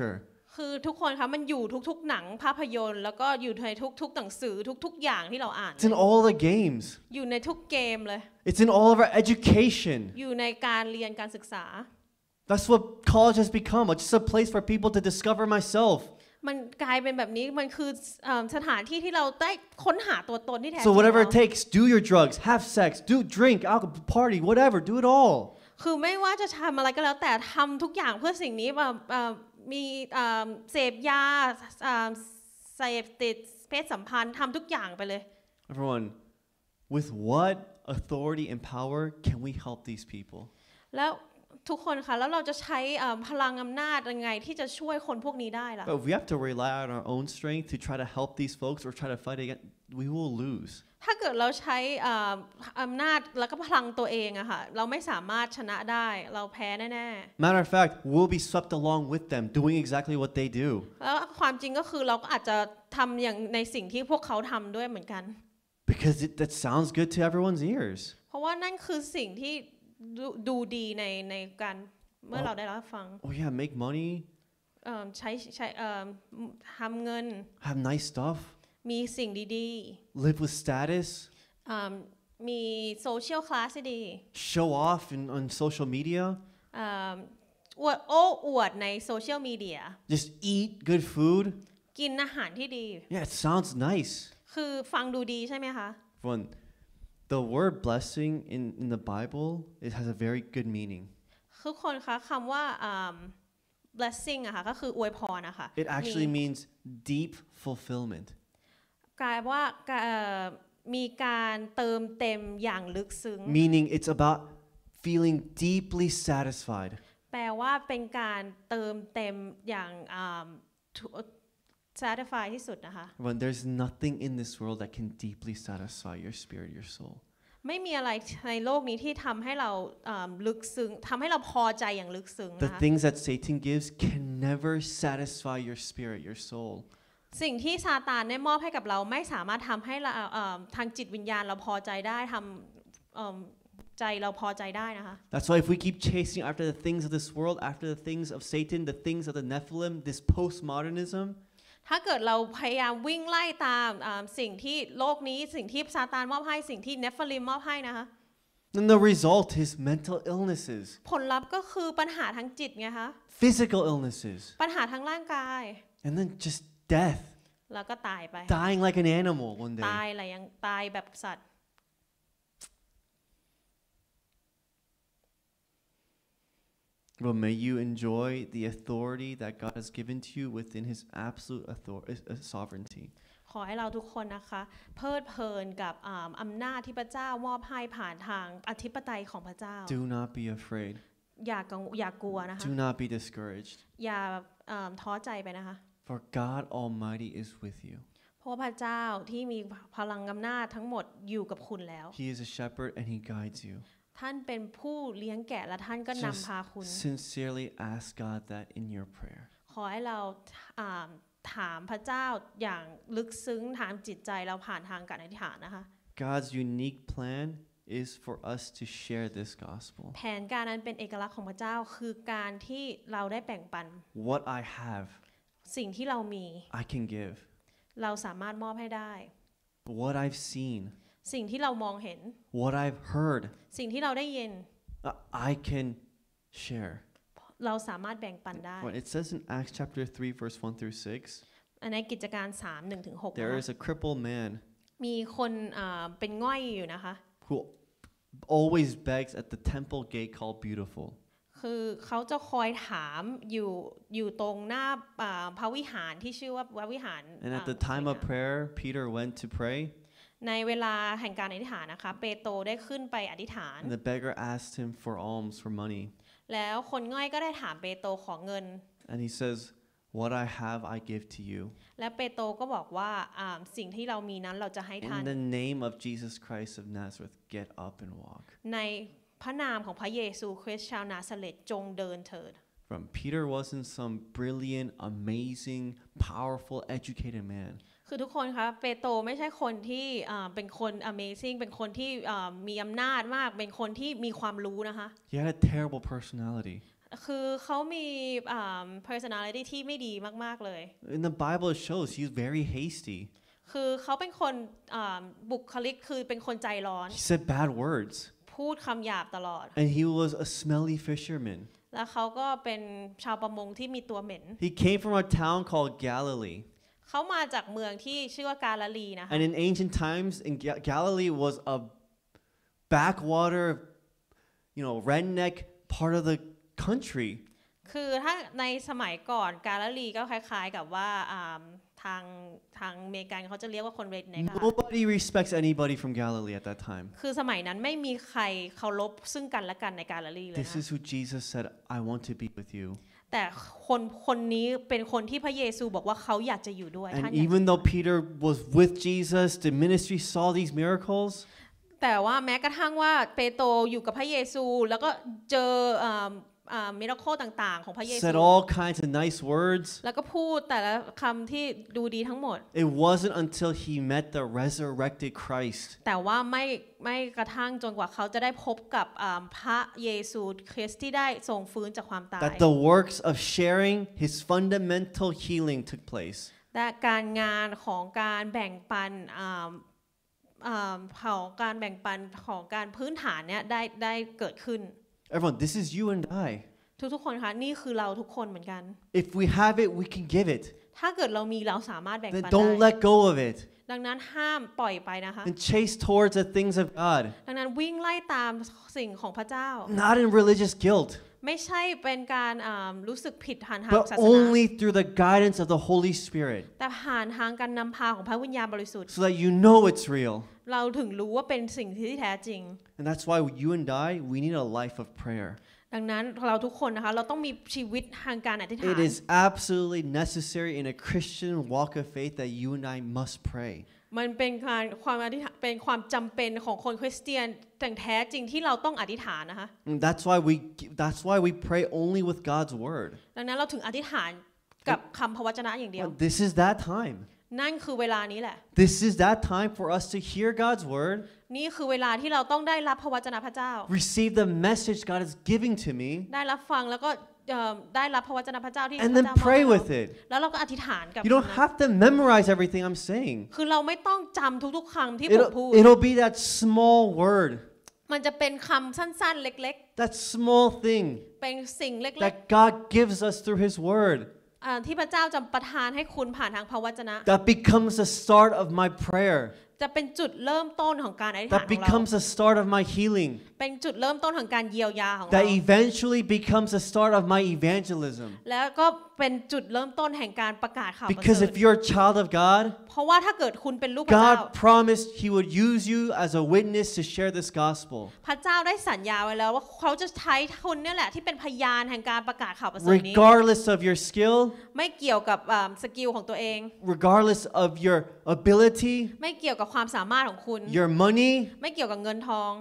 S1: คือทุกคนคะมันอยู่ทุกๆหนังภาพยนตร์แล้วก็อยู่ในทุกๆหนังสือทุกๆอย่างที่เราอ่าน
S2: It's in all the games.
S1: อยู่ในทุกเกมเลย
S2: It's in all of our education.
S1: อยู่ในการเรียนการศึกษา
S2: That's what college has become. It's just a place for people to discover myself.
S1: มันกลายเป็นแบบนี้มันคือสถานที่ที่เราได้ค้นหาตัวตนที่แท้จริ
S2: So
S1: ง
S2: whatever
S1: แล้
S2: it
S1: ว
S2: takes, do your drugs, have sex, drink, alcohol, party, whatever, do it all.
S1: คือไม่ว่าจะทำอะไรก็แล้วแต่ทำทุกอย่างเพื่อสิ่งนี้มีเสพยาเสพติดเพศสัมพันธ์ทำทุกอย่างไปเลย
S2: Everyone, with what authority and power can we help these people?
S1: แล้วทุกคนคะแล้วเราจะใช้พลังอำนาจยังไงที่จะช่วยคนพวกนี้ได้ล่ะ
S2: But if we have to rely on our own strength to try to help these folks or try to fight against, we will lose.
S1: ถ้าเกิดเราใช้อำนาจแล้วก็พลังตัวเองอะค่ะเราไม่สามารถชนะได้เราแพ้แน่ๆ
S2: Matter of fact, we'll be swept along with them, doing exactly what they do.
S1: แล้วความจริงก็คือเราก็อาจจะทำอย่างในสิ่งที่พวกเขาทำด้วยเหมือนกัน
S2: Because that sounds good to everyone's ears.
S1: เพราะว่านั่นคือสิ่งที่ดูดีในการเมื่อเราได้รับฟัง
S2: Oh yeah, make money,
S1: ใช้ทำเงิน
S2: have nice stuff,
S1: มีสิ่งดี
S2: live with status,
S1: ๆมีโซเชียลคลาสที่ดี
S2: show off on social media,
S1: อวดโอ้อวดในโซเชียลมีเดีย
S2: just eat good food.
S1: กินอาหารที่ดี
S2: Yeah, it sounds nice.
S1: คือฟังดูดีใช่ไหมคะ
S2: Everyone, the word blessing in the Bible, it has a very good meaning.
S1: ทุกคนคะคำว่าblessing อะค่ะก็คืออวยพรนะคะ
S2: It actually means deep fulfillment.
S1: กลายว่ามีการเติมเต็มอย่างลึกซึ้ง
S2: Meaning it's about feeling deeply satisfied.
S1: แปลว่าเป็นการเติมเต็มอย่างsatisfy ที่สุดนะคะ
S2: When there's nothing in this world that can deeply satisfy your spirit, your soul.
S1: ไม่มีอะไรในโลกนี้ที่ทำให้เราลึกซึ้งทำให้เราพอใจอย่างลึกซึ้ง
S2: The
S1: นะคะ
S2: things that Satan gives can never satisfy your spirit, your soul.
S1: สิ่งที่ซาตานได้มอบให้กับเราไม่สามารถทำให้เราทางจิตวิญญาณเราพอใจได้ทำใจเราพอใจได้นะคะ
S2: That's why if we keep chasing after the things of this world, after the things of Satan, the things of the Nephilim, this postmodernism,
S1: ถ้าเกิดเราพยายามวิ่งไล่ตามสิ่งที่โลกนี้สิ่งที่ซาตานมอบให้สิ่งที่เนฟลิมมอบให้นะคะ
S2: then the result is mental illnesses,
S1: ผลลัพธ์ก็คือปัญหาทางจิตไงคะ
S2: physical illnesses,
S1: ปัญหาทางร่างกาย
S2: and then just death,
S1: แล้วก็ตายไป
S2: dying like an animal one
S1: ตาย
S2: day.
S1: อะไรยังตายแบบสัตว์
S2: But may you enjoy the authority that God has given to you within His absolute sovereignty.
S1: ขอให้เราทุกคนนะคะเพลิดเพลินกับอำนาจที่พระเจ้ามอบให้ผ่านทางอธิปไตยของพระเจ้า
S2: Do not be afraid.
S1: อย่ากลัวนะคะ
S2: Do not be discouraged.
S1: อย่าท้อใจไปนะคะ
S2: For God Almighty is with you.
S1: เพราะพระเจ้าที่มีพลังอำนาจทั้งหมดอยู่กับคุณแล้ว
S2: He is a shepherd and He guides you.
S1: ท่านเป็นผู้เลี้ยงแกะและท่านก็นำพาคุณ
S2: Sincerely ask God that in your prayer.
S1: ขอให้เราถามพระเจ้าอย่างลึกซึ้งถามจิตใจเราผ่านทางการอธิษฐานนะคะ
S2: God's unique plan is for us to share this gospel.
S1: แผนการนั้นเป็นเอกลักษณ์ของพระเจ้าคือการที่เราได้แบ่งปัน
S2: What I have,
S1: สิ่งที่เรามี
S2: I can give.
S1: เราสามารถมอบให้ได้
S2: What I've seen,
S1: สิ่งที่เรามองเห็น
S2: what I've heard,
S1: สิ่งที่เราได้ยิน
S2: I can share.
S1: เราสามารถแบ่งปันได้
S2: When it says in Acts chapter 3 verse 1 through 6,
S1: ในกิจการ3 1-6
S2: there is a crippled man
S1: มีคนเป็นง่อยอยู่นะคะ
S2: who always begs at the temple gate called Beautiful.
S1: คือเขาจะคอยถามอยู่ตรงหน้าพระวิหารที่ชื่อว่าพระวิหาร
S2: And at the time of prayer, Peter went to pray,
S1: ในเวลาแห่งการอธิษฐานนะคะเปโตรได้ขึ้นไปอธิษฐาน
S2: and the beggar asked him for alms, for money.
S1: แล้วคนง่อยก็ได้ถามเปโตรขอเงิน
S2: And he says, what I have, I give to you.
S1: และเปโตรก็บอกว่าสิ่งที่เรามีนั้นเราจะให้ท่าน
S2: In the name of Jesus Christ of Nazareth, get up and walk.
S1: ในพระนามของพระเยซูคริสต์ชาวนาซาเร็ตจงเดินเถิด
S2: From Peter wasn't some brilliant, amazing, powerful, educated man.
S1: คือทุกคนคะเปโตรไม่ใช่คนที่เป็นคน amazing เป็นคนที่มีอำนาจมากเป็นคนที่มีความรู้นะคะ
S2: He had a terrible personality.
S1: คือเขามีpersonality ที่ไม่ดีมากๆเลย
S2: In the Bible it shows he's very hasty.
S1: คือเขาเป็นคนบุคลิกคือเป็นคนใจร้อน
S2: He said bad words.
S1: พูดคำหยาบตลอด
S2: And he was a smelly fisherman.
S1: แล้วเขาก็เป็นชาวประมงที่มีตัวเหม็น
S2: He came from a town called Galilee.
S1: เขามาจากเมืองที่ชื่อว่ากาลาลีนะคะ
S2: And in ancient times, Galilee was a backwater, redneck part of the country.
S1: คือถ้าในสมัยก่อนกาลาลีก็คล้ายๆกับว่าทางอเมริกันเขาจะเรียกว่าคนเรดเน็ก
S2: Nobody respects anybody from Galilee at that time.
S1: คือสมัยนั้นไม่มีใครเคารพซึ่งกันและกันในกาลาลีเลย
S2: This
S1: นะ
S2: is who Jesus said, I want to be with you.
S1: แต่คนนี้เป็นคนที่พระเยซูบอกว่าเขาอยากจะอยู่ด้วย
S2: And even though Peter was with Jesus, the ministry saw these miracles.
S1: แต่ว่าแม้กระทั่งว่าเปโตรอยู่กับพระเยซูแล้วก็เจอมิราเคิลต่างๆของพระเยซู
S2: Said all kinds of nice words.
S1: แล้วก็พูดแต่ละคำที่ดูดีทั้งหมด
S2: It wasn't until he met the resurrected Christ.
S1: แต่ว่าไม่กระทั่งจนกว่าเขาจะได้พบกับพระเยซูคริสต์ที่ได้ทรงฟื้นจากความตาย
S2: That the works of sharing his fundamental healing took place.
S1: และการงานของการแบ่งปันของการแบ่งปันของการพื้นฐานเนี่ยได้เกิดขึ้น
S2: Everyone, this is you and I.
S1: ทุกๆคนคะนี่คือเราทุกคนเหมือนกัน
S2: If we have it, we can give it.
S1: ถ้าเกิดเรามีเราสามารถแบ่ง
S2: Then
S1: ปัน
S2: don't
S1: ได้
S2: let go of it.
S1: ดังนั้นห้ามปล่อยไปนะคะ
S2: And chase towards the things of God.
S1: ดังนั้นวิ่งไล่ตามสิ่งของพระเจ้า
S2: Not in religious guilt,
S1: ไม่ใช่เป็นการรู้สึกผิดทางศา
S2: but
S1: สนา
S2: only through the guidance of the Holy Spirit.
S1: แต่ผ่านทางการนำพาของพระวิญญาณบริสุทธิ์
S2: So that you know it's real.
S1: เราถึงรู้ว่าเป็นสิ่งที่แท้จริง
S2: And that's why you and I, we need a life of prayer.
S1: ดังนั้นเราทุกคนนะคะเราต้องมีชีวิตทางการอธิษฐาน
S2: It is absolutely necessary in a Christian walk of faith that you and I must pray.
S1: มันเป็นความจำเป็นของคนคริสเตียนแต่แท้จริงที่เราต้องอธิษฐานนะคะ
S2: And that's why we pray only with God's word.
S1: ดังนั้นเราถึงอธิษฐานกับคำพระวจนะอย่างเดียว
S2: This is that time.
S1: นั่นคือเวลานี้แหละ
S2: This is that time for us to hear God's word,
S1: นี่คือเวลาที่เราต้องได้รับพระวจนะพระเจ้า
S2: receive the message God is giving to me,
S1: ได้รับฟังแล้วก็ได้รับพระวจนะพระเจ้าที่พ
S2: and
S1: ระ
S2: then
S1: เจ้ามอบ
S2: pray
S1: ให้เรา
S2: with it.
S1: แล้วเราก็อธิษฐานกับ
S2: You don't
S1: คำนั้น
S2: have to memorize everything I'm saying.
S1: คือเราไม่ต้องจำทุกๆคำที่ผมพูด
S2: It'll be that small word,
S1: มันจะเป็นคำสั้นๆเล็ก
S2: that small thing
S1: ๆเป็นสิ่งเล็ก
S2: that God gives us through His word
S1: ๆที่พระเจ้าจะประทานให้คุณผ่านทางพระวจนะ
S2: that becomes the start of my prayer,
S1: จะเป็นจุดเริ่มต้นของการอธิษฐาน
S2: that
S1: ของเรา
S2: becomes the start of my healing,
S1: เป็นจุดเริ่มต้นของการเยียวยาของเรา
S2: that eventually becomes the start of my evangelism.
S1: แล้วก็เป็นจุดเริ่มต้นแห่งการประกาศข่าวประ
S2: Because
S1: เสริ
S2: if
S1: ฐ
S2: you're a child of God,
S1: เพราะว่าถ้าเกิดคุณเป็นลูกพระเจ้า
S2: God promised He would use you as a witness to share this gospel,
S1: พระเจ้าได้สัญญาไว้แล้วว่าเขาจะใช้คุณเนี่ยแหละที่เป็นพยานแห่งการประกาศข่าวประเสริฐนี้
S2: regardless of your skill,
S1: ไม่เกี่ยวกับสกิลของตัวเอง
S2: regardless of your ability,
S1: ไม่เกี่ยวกับความสามารถของคุณ
S2: your money,
S1: ไม่เกี่ยวกับเงินทอง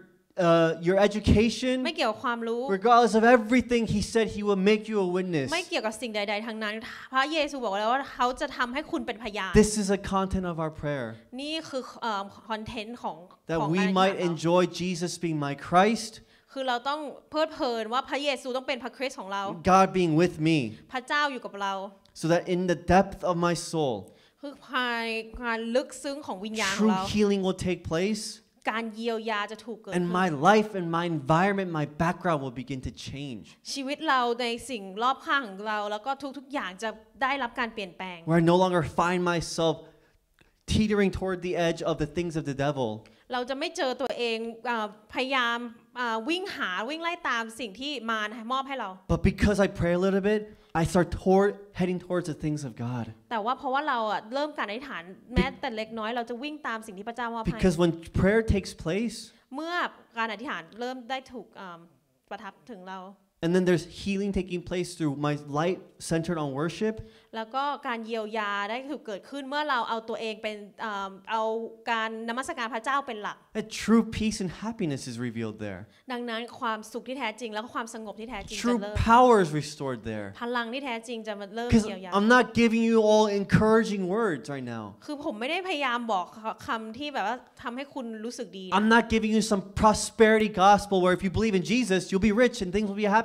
S2: your education,
S1: ไม่เกี่ยวกับความรู้
S2: regardless of everything, He said He will make you a witness.
S1: ไม่เกี่ยวกับสิ่งใดๆทั้งนั้นพระเยซูบอกแล้วว่าเขาจะทำให้คุณเป็นพยาน
S2: This is a content of our prayer,
S1: นี่คือคอนเทนต์ของ
S2: that
S1: ของ
S2: we
S1: การอธิษฐาน
S2: might
S1: เรา
S2: enjoy Jesus being my Christ,
S1: คือเราต้องเพลิดเพลินว่าพระเยซูต้องเป็นพระคริสต์ของเรา
S2: God being with me,
S1: พระเจ้าอยู่กับเรา
S2: so that in the depth of my soul,
S1: คือภายการลึกซึ้งของวิญญาณของ
S2: true
S1: เรา
S2: healing will take place,
S1: การเยียวยาจะถูกเกิด
S2: and
S1: ขึ้น
S2: my life and my environment, my background will begin to change.
S1: ชีวิตเราในสิ่งรอบข้างของเราแล้วก็ทุกๆอย่างจะได้รับการเปลี่ยนแปลง
S2: Where I no longer find myself teetering toward the edge of the things of the devil,
S1: เราจะไม่เจอตัวเองพยายามวิ่งไล่ตามสิ่งที่มารมอบให้เรา
S2: but because I pray a little bit, I start heading towards the things of God.
S1: แต่ว่าเพราะว่าเราเริ่มการอธิษฐานแม้แต่เล็กน้อยเราจะวิ่งตามสิ่งที่พระเจ้ามอบให้
S2: Because when prayer takes place,
S1: เมื่อการอธิษฐานเริ่มได้ถูกประทับถึงเรา
S2: and then there's healing taking place through my light centered on worship,
S1: แล้วก็การเยียวยาได้ถูกเกิดขึ้นเมื่อเราเอาตัวเองเป็นเอาการนมัสการพระเจ้าเป็นหลัก
S2: that true peace and happiness is revealed there.
S1: ดังนั้นความสุขที่แท้จริงแล้วก็ความสงบที่แท้จริงจะ
S2: True
S1: เริ่ม
S2: power is restored there.
S1: พลังที่แท้จริงจะมาเริ่ม
S2: Because
S1: เยียวยา
S2: I'm not giving you all encouraging words right now.
S1: คือผมไม่ได้พยายามบอกคำที่แบบว่าทำให้คุณรู้สึกดี
S2: I'm not giving you some prosperity gospel where if you believe in Jesus, you'll be rich and things will be happy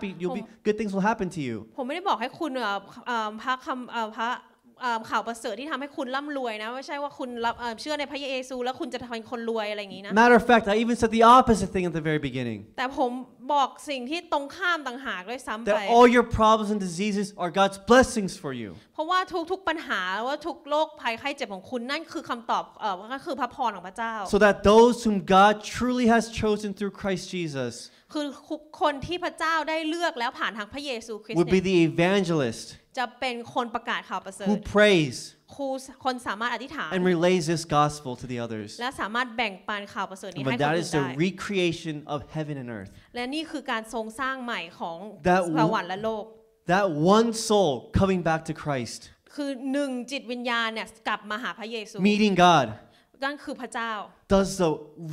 S2: happy. Good things will happen to you.
S1: ผมไม่ได้บอกให้คุณพระคำพระข่าวประเสริฐที่ทำให้คุณร่ำรวยนะไม่ใช่ว่าคุณเชื่อในพระเยซูแล้วคุณจะเป็นคนรวยอะไรอย่างนี้นะ
S2: Matter of fact, I even said the opposite thing at the very beginning.
S1: แต่ผมบอกสิ่งที่ตรงข้ามต่างหากด้วยซ้ำไป
S2: That all your problems and diseases are God's blessings for you.
S1: เพราะว่าทุกปัญหาว่าทุกโรคภัยไข้เจ็บของคุณนั่นคือคำตอบก็คือพระพรของพระเจ้า
S2: So that those whom God truly has chosen through Christ Jesus
S1: คือคนที่พระเจ้าได้เลือกแล้วผ่านทางพระเยซูคริสต์
S2: would be the evangelist
S1: จะเป็นคนประกาศข่าวประเสริฐ
S2: who prays
S1: คนสามารถอธิษฐาน
S2: and relays this gospel to the others.
S1: และสามารถแบ่งปันข่าวประเสริฐนี้ให้
S2: But
S1: คน
S2: that
S1: อื่
S2: is
S1: น
S2: the
S1: ได้
S2: recreation of heaven and earth.
S1: และนี่คือการทรงสร้างใหม่ของสวรรค์และโลก
S2: That one soul coming back to Christ.
S1: คือหนึ่งจิตวิญญาณเนี่ยกลับมาหาพระเยซู
S2: Meeting God.
S1: นั่นคือพระเจ้า
S2: Does the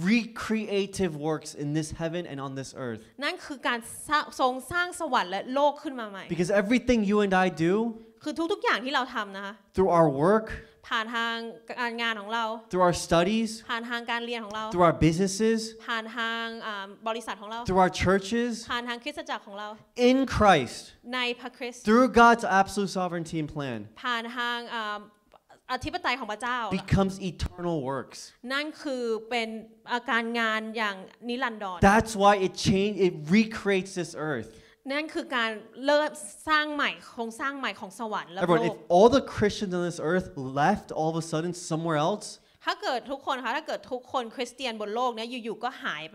S2: recreative works in this heaven and on this earth.
S1: นั่นคือการทรงสร้างสวรรค์และโลกขึ้นมาใหม่
S2: Because everything you and I do
S1: คือทุกๆอย่างที่เราทำนะคะ
S2: through our work,
S1: ผ่านทางการงานของเรา
S2: through our studies,
S1: ผ่านทางการเรียนของเรา
S2: through our businesses,
S1: ผ่านทางบริษัทของเรา
S2: through our churches,
S1: ผ่านทางคริสตจักรของเรา
S2: in Christ,
S1: ในพระคริสต์
S2: through God's absolute sovereignty and plan,
S1: ผ่านทางอธิปไตยของพระเจ้า
S2: becomes eternal works.
S1: นั่นคือเป็นการงานอย่างนิรันดร
S2: That's why it recreates this earth.
S1: นั่นคือการเริ่มสร้างใหม่โครงสร้างใหม่ของสวรรค์และโล
S2: Everyone,
S1: ก
S2: if all the Christians on this earth left all of a sudden somewhere else,
S1: ถ้าเกิดทุกคนคริสเตียนบนโลกนี้อยู่ๆก็หายไป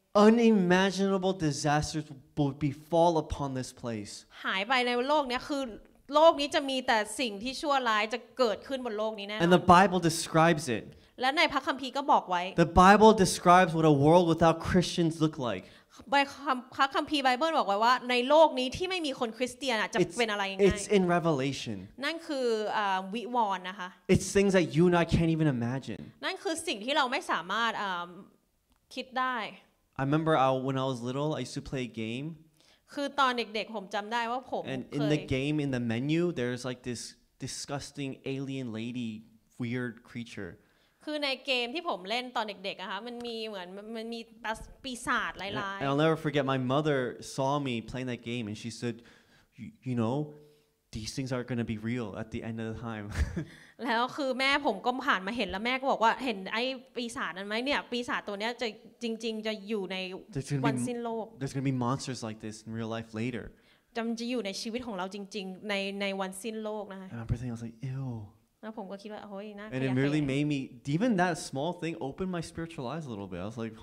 S2: unimaginable disasters will befall upon this place.
S1: หายไปในโลกนี้คือโลกนี้จะมีแต่สิ่งที่ชั่วร้ายจะเกิดขึ้นบนโลกนี้แน่น
S2: And
S1: อน
S2: the Bible describes it.
S1: และในพระคัมภีร์ก็บอกไว้
S2: The Bible describes what a world without Christians look like.
S1: พระคัมภีร์ไบเบิลบอกไว้ว่าในโลกนี้ที่ไม่มีคนคริสเตียนจะเป็นอะไรยังไง
S2: It's in Revelation.
S1: นั่นคือวิวรณ์นะคะ
S2: It's things that you and I can't even imagine.
S1: นั่นคือสิ่งที่เราไม่สามารถคิดได้
S2: I remember when I was little, I used to play a game.
S1: คือตอนเด็กๆผมจำได้ว่าผม
S2: And
S1: เค
S2: in
S1: ย
S2: the game, in the menu, there's like this disgusting alien lady, weird creature.
S1: คือในเกมที่ผมเล่นตอนเด็กๆอะคะมันมีเหมือนมันมีปีศาจร้าย
S2: And I'll never forget, my mother saw me playing that game and she said, you know, these things are going to be real at the end of the time.
S1: ๆแล้วคือแม่ผมก็ผ่านมาเห็นแล้วแม่ก็บอกว่าเห็นไอ้ปีศาจนั้นไหมเนี่ยปีศาจตัวเนี้ยจะจริงๆจะอยู่ในวันสิ้นโลก
S2: There's going to be monsters like this in real life later.
S1: จะอยู่ในชีวิตของเราจริงๆในวันสิ้นโลกนะคะ
S2: And I remember thinking, I was like, ew.
S1: แล้วผมก็คิดว่าโอ้ยน่า
S2: And it really made me, even that small thing opened my spiritual eyes a little bit. I was like,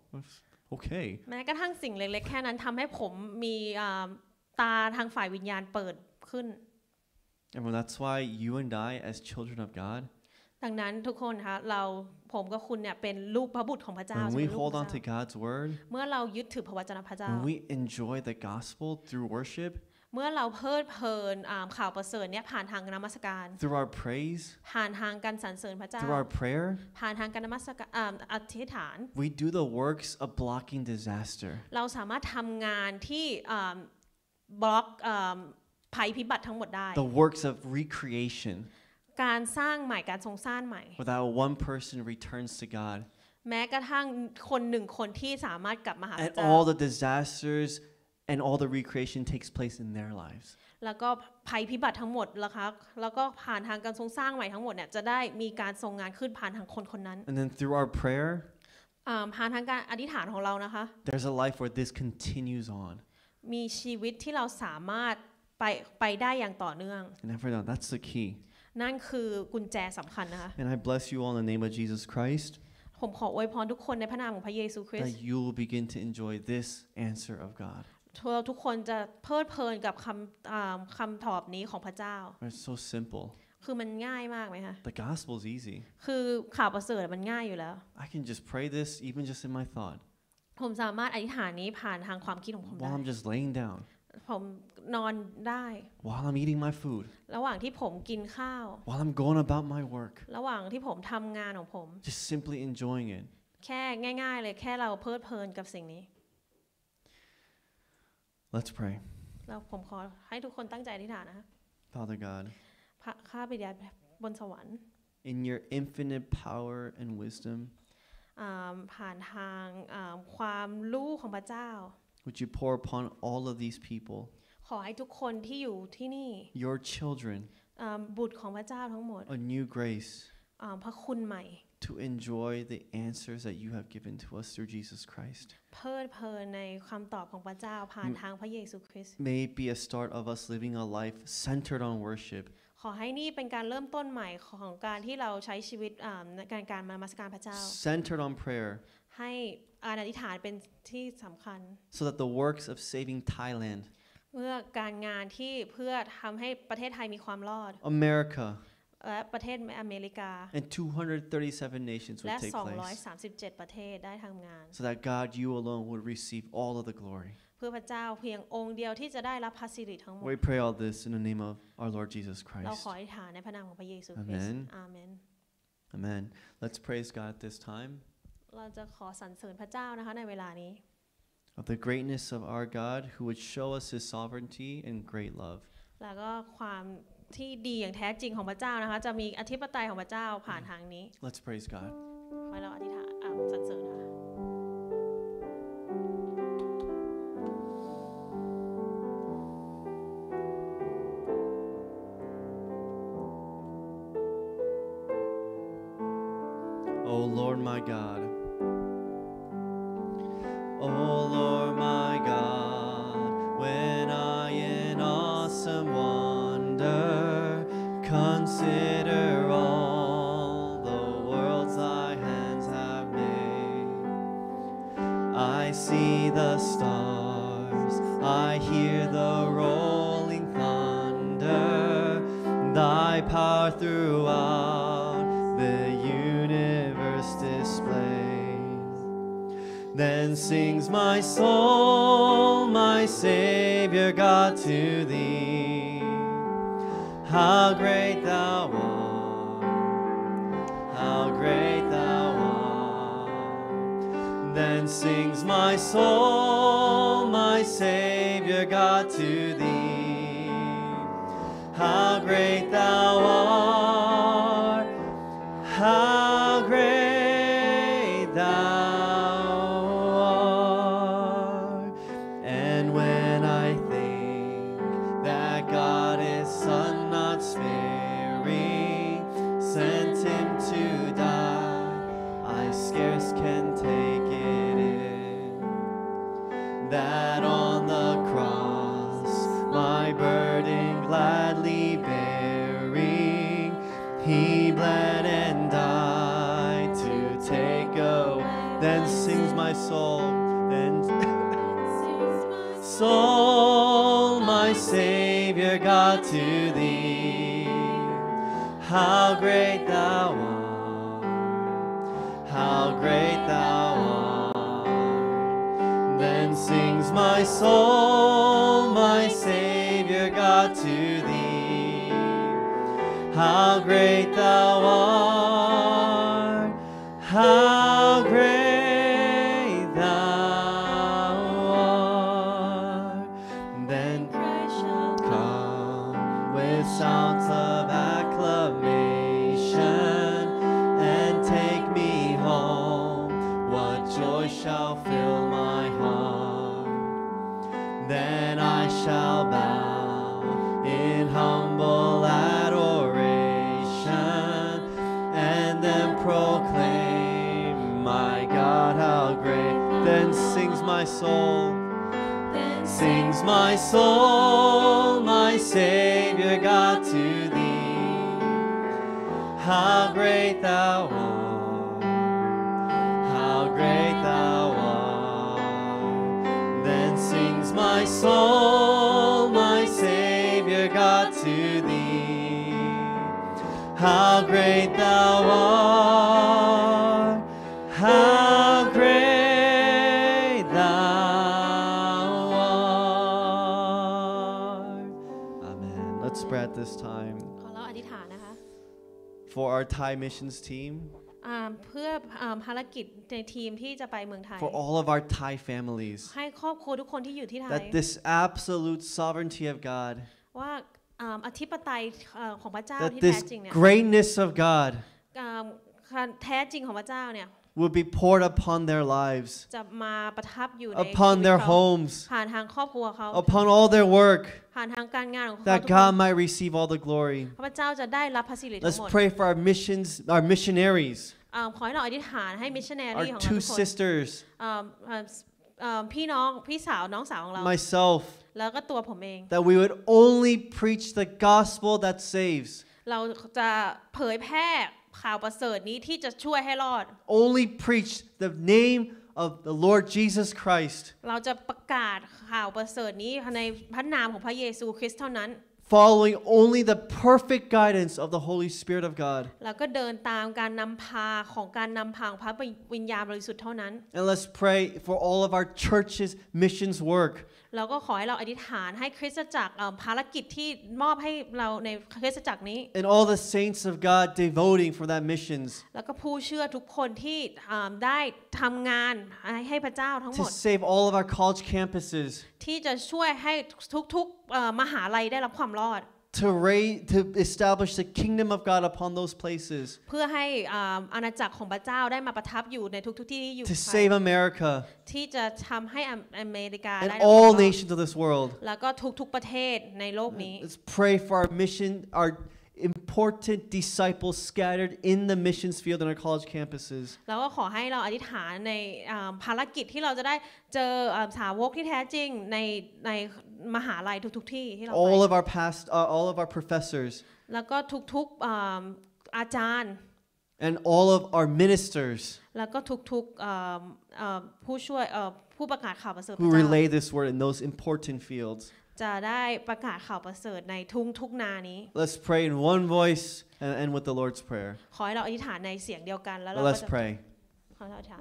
S2: okay.
S1: แม้กระทั่งสิ่งเล็กๆแค่นั้นทำให้ผมมีตาทางฝ่ายวิญญาณเปิดขึ้น
S2: And that's why you and I, as children of God,
S1: ดังนั้นทุกคนคะผมกับคุณเนี่ยเป็นลูกพระบุตรของพระเจ้า
S2: when we hold on to God's word,
S1: เมื่อเรายึดถือพระวจนะพระเจ้า
S2: when we enjoy the gospel through worship,
S1: เมื่อเราเพลิดเพลินข่าวประเสริฐเนี่ยผ่านทางนมัสการ
S2: through our praise,
S1: ผ่านทางการสรรเสริญพระเจ้า
S2: through our prayer,
S1: ผ่านทางการนมัสการอธิษฐาน
S2: we do the works of blocking disaster.
S1: เราสามารถทำงานที่บล็อกภัยพิบัติทั้งหมดได้
S2: The works of recreation,
S1: การสร้างใหม่การทรงสร้างใหม่
S2: without one person returns to God.
S1: แม้กระทั่งคนหนึ่งคนที่สามารถกลับมาหาพ
S2: And
S1: ระเจ้า
S2: all the disasters and all the recreation takes place in their lives.
S1: แล้วก็ภัยพิบัติทั้งหมดแล้วก็ผ่านทางการทรงสร้างใหม่ทั้งหมดเนี่ยจะได้มีการทรงงานขึ้นผ่านทางคนนั้น
S2: And then through our prayer,
S1: ผ่านทางการอธิษฐานของเรานะคะ
S2: there's a life where this continues on.
S1: มีชีวิตที่เราสามารถไปได้อย่างต่อเนื่อง
S2: And everyone, that's the key.
S1: นั่นคือกุญแจสำคัญนะคะ
S2: And I bless you all in the name of Jesus Christ,
S1: ผมขออวยพรทุกคนในพระนามของพระเยซูคริส
S2: that
S1: ต์
S2: you will begin to enjoy this answer of God.
S1: ทุกคนจะเพลิดเพลินกับคำตอบนี้ของพระเจ้า
S2: It's so simple.
S1: คือมันง่ายมากไหมคะ
S2: The gospel is easy.
S1: คือข่าวประเสริฐมันง่ายอยู่แล้ว
S2: I can just pray this even just in my thought
S1: ผมสามารถอธิษฐานนี้ผ่านทางความคิดของผมได้
S2: while I'm just laying down,
S1: ผมนอนได้
S2: while I'm eating my food,
S1: ระหว่างที่ผมกินข้าว
S2: while I'm going about my work,
S1: ระหว่างที่ผมทำงานของผม
S2: just simply enjoying it.
S1: แค่ง่ายๆเลยแค่เราเพลิดเพลินกับสิ่งนี้
S2: Let's pray.
S1: แล้วผมขอให้ทุกคนตั้งใจอธิษฐานนะคะ
S2: Father God,
S1: พระข้าบิดาบนสวรรค์
S2: in your infinite power and wisdom,
S1: ผ่านทางความรู้ของพระเจ้า
S2: Would you pour upon all of these people,
S1: ขอให้ทุกคนที่อยู่ที่นี่
S2: your children,
S1: บุตรของพระเจ้าทั้งหมด
S2: a new grace
S1: พระคุณใหม่
S2: to enjoy the answers that you have given to us through Jesus Christ.
S1: เพลิดเพลินในคำตอบของพระเจ้าผ่านทางพระเยซูคริสต์
S2: May it be a start of us living a life centered on worship.
S1: ขอให้นี่เป็นการเริ่มต้นใหม่ของการที่เราใช้ชีวิตในการมานมัสการพระเจ้า
S2: Centered on prayer.
S1: ให้อธิษฐานเป็นที่สำคัญ
S2: So that the works of saving Thailand,
S1: เมื่อการงานที่เพื่อทำให้ประเทศไทยมีความรอด
S2: America,
S1: และประเทศอเมริกา
S2: and 237 nations
S1: และ
S2: would take place.
S1: 237 ประเทศได้ทำงาน
S2: So that God, you alone, would receive all of the glory.
S1: เพื่อพระเจ้าเพียงองค์เดียวที่จะได้รับพระสิริทั้งหมด
S2: We pray all this in the name of our Lord Jesus
S1: เรา
S2: Christ.
S1: ขออธิษฐานในพระนามของพระเยซูคริสต์
S2: Amen.
S1: อาเมน
S2: Amen. Let's praise God at this time
S1: เราจะขอสรรเสริญพระเจ้านะคะในเวลานี้
S2: of the greatness of our God who would show us his sovereignty and great love.
S1: แล้วก็ความที่ดีอย่างแท้จริงของพระเจ้านะคะจะมีอธิปไตยของพระเจ้าผ่านทางนี้
S2: Let's praise God.
S1: ขอให้เราอธิษฐานสรรเสริญค่ะ
S2: O Lord my God. O Lord my God, when I in awesome wonder consider all the worlds thy hands have made, I see the stars, I hear the rolling thunder, thy power throughout the universe displays. Then sings my soul, my Savior God, to thee. How great thou art, how great thou art. Then sings my soul, my Savior God, to thee. How great thou art, how great thou art. And when I think that God his Son not sparing sent him to die, I scarce can take it in, that on the cross my burden gladly bearing, he bled and died to take away. Then sings my soul, then soul, my Savior God, to thee. How great thou art, how great thou art. Then sings my soul, my Savior God, to thee. How great thou art, how great thou art. Then
S1: Christ shall
S2: come with sounds of acclamation and take me home. What joy shall fill my heart? Then I shall bow in humble adoration and then proclaim, my God, how great. Then sings my soul, sings my soul, my Savior God, to thee. How great thou art, how great thou art. Then sings my soul, my Savior God, to thee. How great thou art, how great thou art. Amen. Let's pray at this time
S1: ขอเราอธิษฐานนะคะ
S2: for our Thai missions team,
S1: เพื่อภารกิจในทีมที่จะไปเมืองไทย
S2: for all of our Thai families,
S1: ให้ครอบครัวทุกคนที่อยู่ที่ไทย
S2: that this absolute sovereignty of God,
S1: ว่าอธิปไตยของพระเจ้า
S2: that
S1: ที่แท้
S2: this
S1: จริงเนี่ย
S2: greatness of God
S1: แท้จริงของพระเจ้าเนี่ย
S2: will be poured upon their lives,
S1: จะมาประทับอยู่ใน
S2: upon
S1: ชีวิต
S2: their
S1: เขา
S2: homes,
S1: ผ่านทางครอบครัวเขา
S2: upon all their work,
S1: ผ่านทางการงานของเขา
S2: that
S1: ทุกคน
S2: God might receive all the glory.
S1: พระเจ้าจะได้รับพระสิริทั้
S2: Let's
S1: งหมด
S2: pray for our missionaries,
S1: ขอให้เราอธิษฐานให้มิชชันนารี
S2: our
S1: ของเรา
S2: two
S1: ทุกคน
S2: sisters,
S1: พี่น้องพี่สาวน้องสาวของเรา
S2: myself,
S1: แล้วก็ตัวผมเอง
S2: that we would only preach the gospel that saves,
S1: เราจะเผยแพร่ข่าวประเสริฐนี้ที่จะช่วยให้รอด
S2: only preach the name of the Lord Jesus Christ,
S1: เราจะประกาศข่าวประเสริฐนี้ในพระนามของพระเยซูคริสต์เท่านั้น
S2: following only the perfect guidance of the Holy Spirit of God.
S1: แล้วก็เดินตามการนำพาของการนำพาของพระวิญญาณบริสุทธิ์เท่านั้น
S2: And let's pray for all of our churches' missions work.
S1: เราก็ขอให้เราอธิษฐานให้คริสตจักรภารกิจที่มอบให้เราในคริสตจักรนี้
S2: And all the saints of God devoting for that missions
S1: แล้วก็ผู้เชื่อทุกคนที่ได้ทำงานให้พระเจ้าทั้งห
S2: to
S1: มด
S2: save all of our college campuses,
S1: ที่จะช่วยให้ทุกๆมหาลัยได้รับความรอด
S2: to establish the kingdom of God upon those places,
S1: เพื่อให้อาณาจักรของพระเจ้าได้มาประทับอยู่ในทุกๆที่ที่อยู่
S2: to save America
S1: ที่จะทำให้อเมริกา
S2: and
S1: ได้
S2: all nations of this world.
S1: แล้วก็ทุกๆประเทศในโลกนี้
S2: Let's pray for our mission, our important disciples scattered in the missions field in our college campuses.
S1: แล้วก็ขอให้เราอธิษฐานในภารกิจที่เราจะได้เจอสาวกที่แท้จริงในมหาลัยทุกๆที่ที่เราไป
S2: All of our professors
S1: แล้วก็ทุกๆอาจารย์
S2: and all of our ministers
S1: แล้วก็ทุกๆผู้ช่วยผู้ประกาศข่าวประเสริฐพ
S2: who
S1: ระเจ้า
S2: relay this word in those important fields.
S1: จะได้ประกาศข่าวประเสริฐในทุกนานี้
S2: Let's pray in one voice and end with the Lord's Prayer.
S1: ขอให้เราอธิษฐานในเสียงเดียวกันแล้วเรา
S2: Well,
S1: ก็
S2: let's
S1: จะ
S2: pray.
S1: ขอเราอธิษฐาน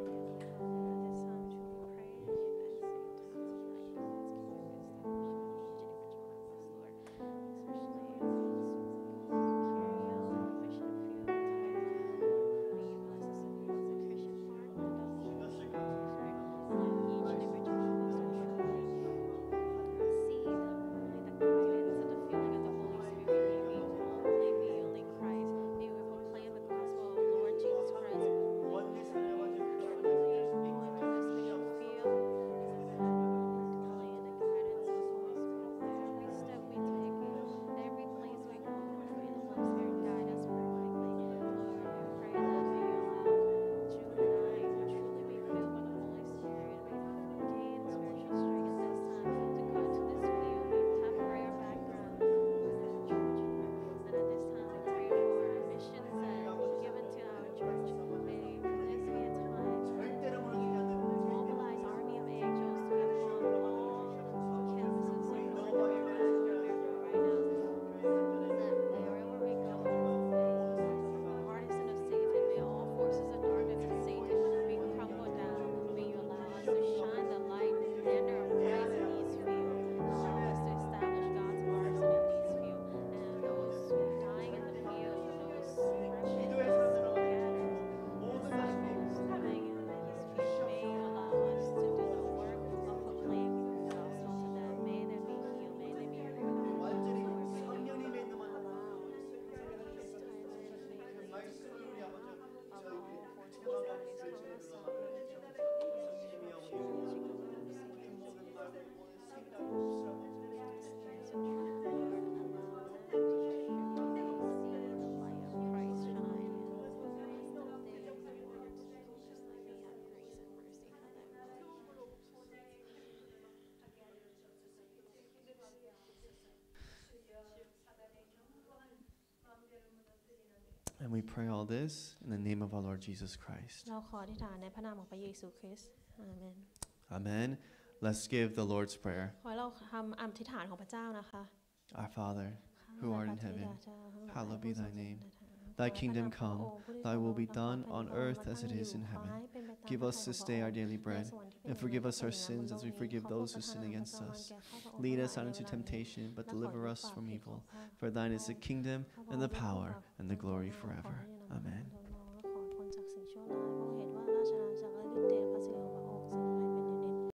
S2: And we pray all this in the name of our Lord Jesus Christ.
S1: เราขออธิษฐานในพระนามของพระเยซูคริสต์อาเมน
S2: Amen. Let's give the Lord's Prayer.
S1: ขอให้เราทำอธิษฐานของพระเจ้านะคะ
S2: Our Father, who art in heaven, hallowed be thy name. Thy kingdom come, thy will be done on earth as it is in heaven. Give us this day our daily bread, and forgive us our sins as we forgive those who sin against us. Lead us not into temptation, but deliver us from evil. For thine is the kingdom, and the power, and the glory forever. Amen.